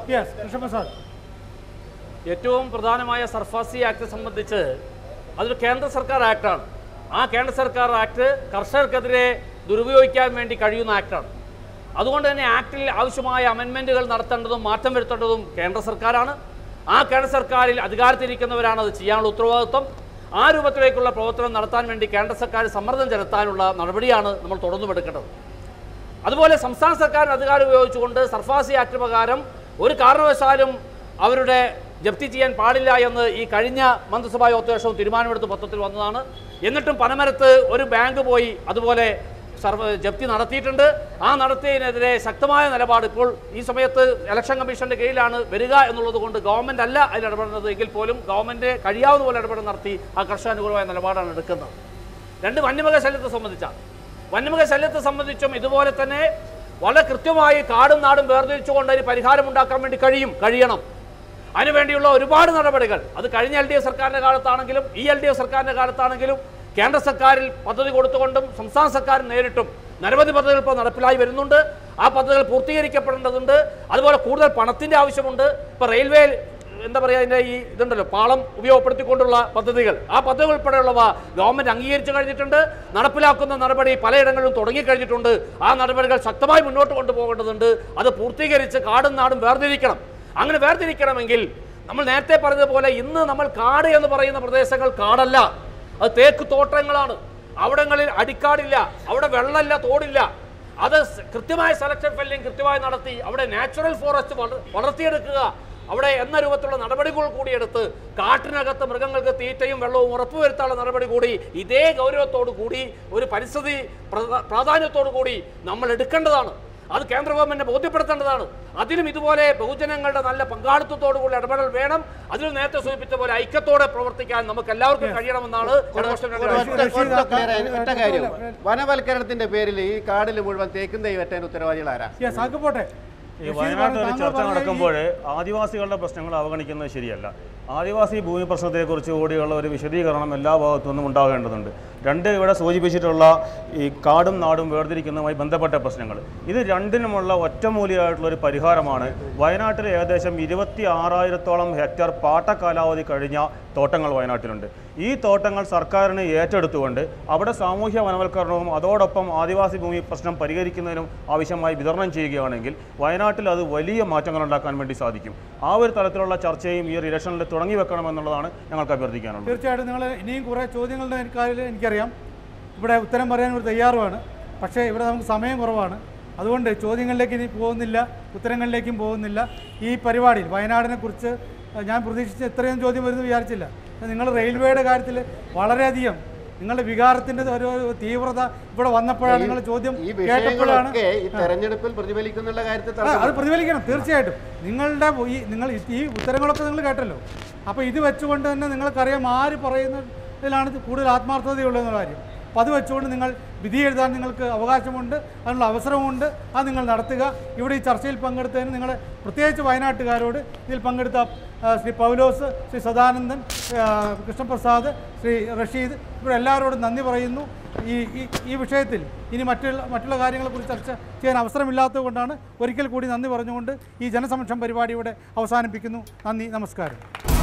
ഏറ്റവും പ്രധാനമായ സർഫാസി ആക്ട് സംബന്ധിച്ച് അതൊരു കേന്ദ്ര സർക്കാർ ആക്ടാണ്. ആ കേന്ദ്ര സർക്കാർ ആക്ട് കർഷകർക്കെതിരെ ദുരുപയോഗിക്കാൻ വേണ്ടി കഴിയുന്ന ആക്ടാണ്. അതുകൊണ്ട് തന്നെ ആക്ടിൽ ആവശ്യമായ അമെൻമെൻറ്റുകൾ നടത്തേണ്ടതും മാറ്റം വരുത്തേണ്ടതും കേന്ദ്ര സർക്കാരാണ്. ആ കേന്ദ്ര സർക്കാരിൽ അധികാരത്തിലിരിക്കുന്നവരാണ് അത് ചെയ്യാനുള്ള ഉത്തരവാദിത്വം. ആ രൂപത്തിലേക്കുള്ള പ്രവർത്തനം നടത്താൻ വേണ്ടി കേന്ദ്ര സർക്കാർ സമ്മർദ്ദം ചെലുത്താനുള്ള നടപടിയാണ് നമ്മൾ തുടർന്നുമെടുക്കേണ്ടത്. അതുപോലെ സംസ്ഥാന സർക്കാരിന് അധികാരം ഉപയോഗിച്ചുകൊണ്ട് സർഫാസി ആക്ട് പ്രകാരം ഒരു കാരണവശാലും അവരുടെ ജപ്തി ചെയ്യാൻ പാടില്ല എന്ന് ഈ കഴിഞ്ഞ മന്ത്രിസഭാ യോഗശേഷവും തീരുമാനമെടുത്ത് പത്രത്തിൽ വന്നതാണ്. എന്നിട്ടും പനമരത്ത് ഒരു ബാങ്ക് പോയി അതുപോലെ സർവ ജപ്തി നടത്തിയിട്ടുണ്ട്. ആ നടത്തിയതിനെതിരെ ശക്തമായ നിലപാട് ഇപ്പോൾ ഈ സമയത്ത് ഇലക്ഷൻ കമ്മീഷന്റെ കീഴിലാണ് വരിക എന്നുള്ളത് കൊണ്ട് ഗവൺമെന്റ് അല്ല അതിൽ ഇടപെടുന്നത് എങ്കിൽ പോലും ഗവൺമെന്റ് കഴിയാവുന്ന പോലെ ഇടപെടൽ നടത്തി ആ കർഷകാനുകൂലമായ നിലപാടാണ് എടുക്കുന്നത്. രണ്ട് വന്യമൃഗ ശല്യത്തെ സംബന്ധിച്ചാണ്. വന്യമൃഗ ശല്യത്തെ സംബന്ധിച്ചും ഇതുപോലെ തന്നെ വളരെ കൃത്യമായി കാടും നാടും വേർതിരിച്ചുകൊണ്ട് അതിന് പരിഹാരമുണ്ടാക്കാൻ വേണ്ടി കഴിയും കഴിയണം അതിനുവേണ്ടിയുള്ള ഒരുപാട് നടപടികൾ അത് കഴിഞ്ഞ എൽ ഡി എഫ് സർക്കാരിൻ്റെ കാലത്താണെങ്കിലും ഈ എൽ ഡി എഫ് സർക്കാരിൻ്റെ കാലത്താണെങ്കിലും കേന്ദ്ര സർക്കാരിൽ പദ്ധതി കൊടുത്തുകൊണ്ടും സംസ്ഥാന സർക്കാർ നേരിട്ടും നിരവധി പദ്ധതികൾ ഇപ്പോൾ നടപ്പിലായി വരുന്നുണ്ട്. ആ പദ്ധതികൾ പൂർത്തീകരിക്കപ്പെടേണ്ടതുണ്ട്. അതുപോലെ കൂടുതൽ പണത്തിൻ്റെ ആവശ്യമുണ്ട്. ഇപ്പോൾ റെയിൽവേ എന്താ പറയുക അതിൻ്റെ ഈ ഇതുണ്ടല്ലോ പാളം ഉപയോഗപ്പെടുത്തിക്കൊണ്ടുള്ള പദ്ധതികൾ, ആ പദ്ധതി ഉൾപ്പെടെയുള്ളവ ഗവൺമെൻറ് അംഗീകരിച്ചു കഴിഞ്ഞിട്ടുണ്ട്. നടപ്പിലാക്കുന്ന നടപടി പലയിടങ്ങളിലും തുടങ്ങിക്കഴിഞ്ഞിട്ടുണ്ട്. ആ നടപടികൾ ശക്തമായി മുന്നോട്ട് കൊണ്ടുപോകേണ്ടതുണ്ട്. അത് പൂർത്തീകരിച്ച് കാടും നാടും വേർതിരിക്കണം. അങ്ങനെ വേർതിരിക്കണമെങ്കിൽ നമ്മൾ നേരത്തെ പറഞ്ഞതുപോലെ ഇന്ന് നമ്മൾ കാട് എന്ന് പറയുന്ന പ്രദേശങ്ങൾ കാടല്ല, അത് തേക്ക് തോട്ടങ്ങളാണ്. അവിടങ്ങളിൽ അടിക്കാടില്ല, അവിടെ വെള്ളമില്ല, തോടില്ല. അത് കൃത്യമായ സെലക്ഷൻ ഫെല്ലിംഗ് കൃത്യമായി നടത്തി അവിടെ നാച്ചുറൽ ഫോറസ്റ്റ് വളർത്തിയെടുക്കുക, അവിടെ എന്ന രൂപത്തിലുള്ള നടപടികൾ കൂടിയെടുത്ത് കാട്ടിനകത്ത് മൃഗങ്ങൾക്ക് തീറ്റയും വെള്ളവും ഉറപ്പുവരുത്താനുള്ള നടപടി കൂടി ഇതേ ഗൗരവത്തോടു കൂടി ഒരു പരിസ്ഥിതി പ്രാധാന്യത്തോടു കൂടി നമ്മൾ എടുക്കേണ്ടതാണ്. അത് കേന്ദ്ര ഗവൺമെന്റിനെ ബോധ്യപ്പെടുത്തേണ്ടതാണ്. അതിലും ഇതുപോലെ ബഹുജനങ്ങളുടെ നല്ല പങ്കാളിത്തത്തോടു കൂടി ഇടപെടൽ വേണം. അതിൽ നേരത്തെ സൂചിപ്പിച്ച പോലെ ഐക്യത്തോടെ പ്രവർത്തിക്കാൻ നമുക്ക് എല്ലാവർക്കും കഴിയണമെന്നാണ്. വനവൽക്കരണത്തിന്റെ പേരിൽ ഈ കാടിൽ മുഴുവൻ തേക്കും തൈ വെട്ടാൻ ഉത്തരവാദികൾ ആരാ? ഈ വയനാട്ടിൽ ഒരു ചർച്ച നടക്കുമ്പോൾ ആദിവാസികളുടെ പ്രശ്നങ്ങൾ അവഗണിക്കുന്നത് ശരിയല്ല. ആദിവാസി ഭൂമി പ്രശ്നത്തെക്കുറിച്ച് കൂടിയുള്ള ഒരു വിശദീകരണം എല്ലാ ഭാഗത്തു നിന്നും ഉണ്ടാകേണ്ടതുണ്ട്. രണ്ട് ഇവിടെ സൂചിപ്പിച്ചിട്ടുള്ള ഈ കാടും നാടും വേർതിരിക്കുന്നതുമായി ബന്ധപ്പെട്ട പ്രശ്നങ്ങൾ, ഇത് രണ്ടിനുമുള്ള ഒറ്റമൂലിയായിട്ടുള്ള ഒരു പരിഹാരമാണ്. വയനാട്ടിൽ ഏകദേശം ഇരുപത്തി ആറായിരത്തോളം ഹെക്ടർ പാട്ട കാലാവധി കഴിഞ്ഞ തോട്ടങ്ങൾ വയനാട്ടിലുണ്ട്. ഈ തോട്ടങ്ങൾ സർക്കാരിന് ഏറ്റെടുത്തുകൊണ്ട് അവിടെ സാമൂഹ്യ വനവൽക്കരണവും അതോടൊപ്പം ആദിവാസി ഭൂമി പ്രശ്നം പരിഹരിക്കുന്നതിനും ആവശ്യമായി വിതരണം ചെയ്യുകയാണെങ്കിൽ വയനാട്ടിൽ അത് വലിയ മാറ്റങ്ങൾ ഉണ്ടാക്കാൻ വേണ്ടി സാധിക്കും. ആ ഒരു തലത്തിലുള്ള ചർച്ചയും ഈ ഒരു ഇലക്ഷനിൽ തുടങ്ങി വെക്കണമെന്നുള്ളതാണ് ഞങ്ങൾക്ക് അഭ്യർത്ഥിക്കാനുള്ളത്. തീർച്ചയായിട്ടും നിങ്ങൾ ഇനിയും കുറേ ചോദ്യങ്ങളുടെ കാര്യത്തിൽ എനിക്കറിയാം, ഇവിടെ ഉത്തരം പറയാൻ ഒരു തയ്യാറുമാണ്. പക്ഷേ ഇവിടെ നമുക്ക് സമയം കുറവാണ്. അതുകൊണ്ട് ചോദ്യങ്ങളിലേക്ക് ഇനി പോകുന്നില്ല, ഉത്തരങ്ങളിലേക്കും പോകുന്നില്ല. ഈ പരിപാടിയിൽ വയനാടിനെ കുറിച്ച് ഞാൻ പ്രതീക്ഷിച്ച ഇത്രയും ചോദ്യം വരുമെന്ന് വിചാരിച്ചില്ല. നിങ്ങൾ റെയിൽവേയുടെ കാര്യത്തിൽ വളരെയധികം നിങ്ങളുടെ വികാരത്തിന്റെ ഒരു തീവ്രത ഇവിടെ വന്നപ്പോഴാണ് നിങ്ങൾ ചോദ്യം കേട്ടപ്പോഴാണ് തെരഞ്ഞെടുപ്പിൽ പ്രതിഫലിക്കുന്നുള്ള കാര്യത്തിൽ അത് പ്രതിഫലിക്കണം. തീർച്ചയായിട്ടും നിങ്ങളുടെ ഈ നിങ്ങൾ ഈ ഉത്തരങ്ങളൊക്കെ നിങ്ങൾ കേട്ടല്ലോ. അപ്പോൾ ഇത് വെച്ചുകൊണ്ട് തന്നെ നിങ്ങൾക്കറിയാം ആര് പറയുന്നതിലാണ് കൂടുതൽ ആത്മാർത്ഥതയുള്ളതെന്നുള്ള കാര്യം. അപ്പോൾ അത് വെച്ചുകൊണ്ട് നിങ്ങൾ വിധി എഴുതാൻ നിങ്ങൾക്ക് അവകാശമുണ്ട്, അതിനുള്ള അവസരമുണ്ട്. അത് നിങ്ങൾ നടത്തുക. ഇവിടെ ഈ ചർച്ചയിൽ പങ്കെടുത്തതിന് നിങ്ങൾ പ്രത്യേകിച്ച് വയനാട്ടുകാരോട് ഇതിൽ പങ്കെടുത്ത ശ്രീ പൗലോസ്, ശ്രീ സദാനന്ദൻ, കൃഷ്ണപ്രസാദ്, ശ്രീ റഷീദ്, ഇവിടെ എല്ലാവരോടും നന്ദി പറയുന്നു. ഈ ഈ വിഷയത്തിൽ ഇനി മറ്റുള്ള മറ്റുള്ള കാര്യങ്ങളെക്കുറിച്ച് ചർച്ച ചെയ്യാൻ അവസരമില്ലാത്തത് കൊണ്ടാണ് ഒരിക്കൽ കൂടി നന്ദി പറഞ്ഞുകൊണ്ട് ഈ ജനസമക്ഷം പരിപാടി ഇവിടെ അവസാനിപ്പിക്കുന്നു. നന്ദി, നമസ്കാരം.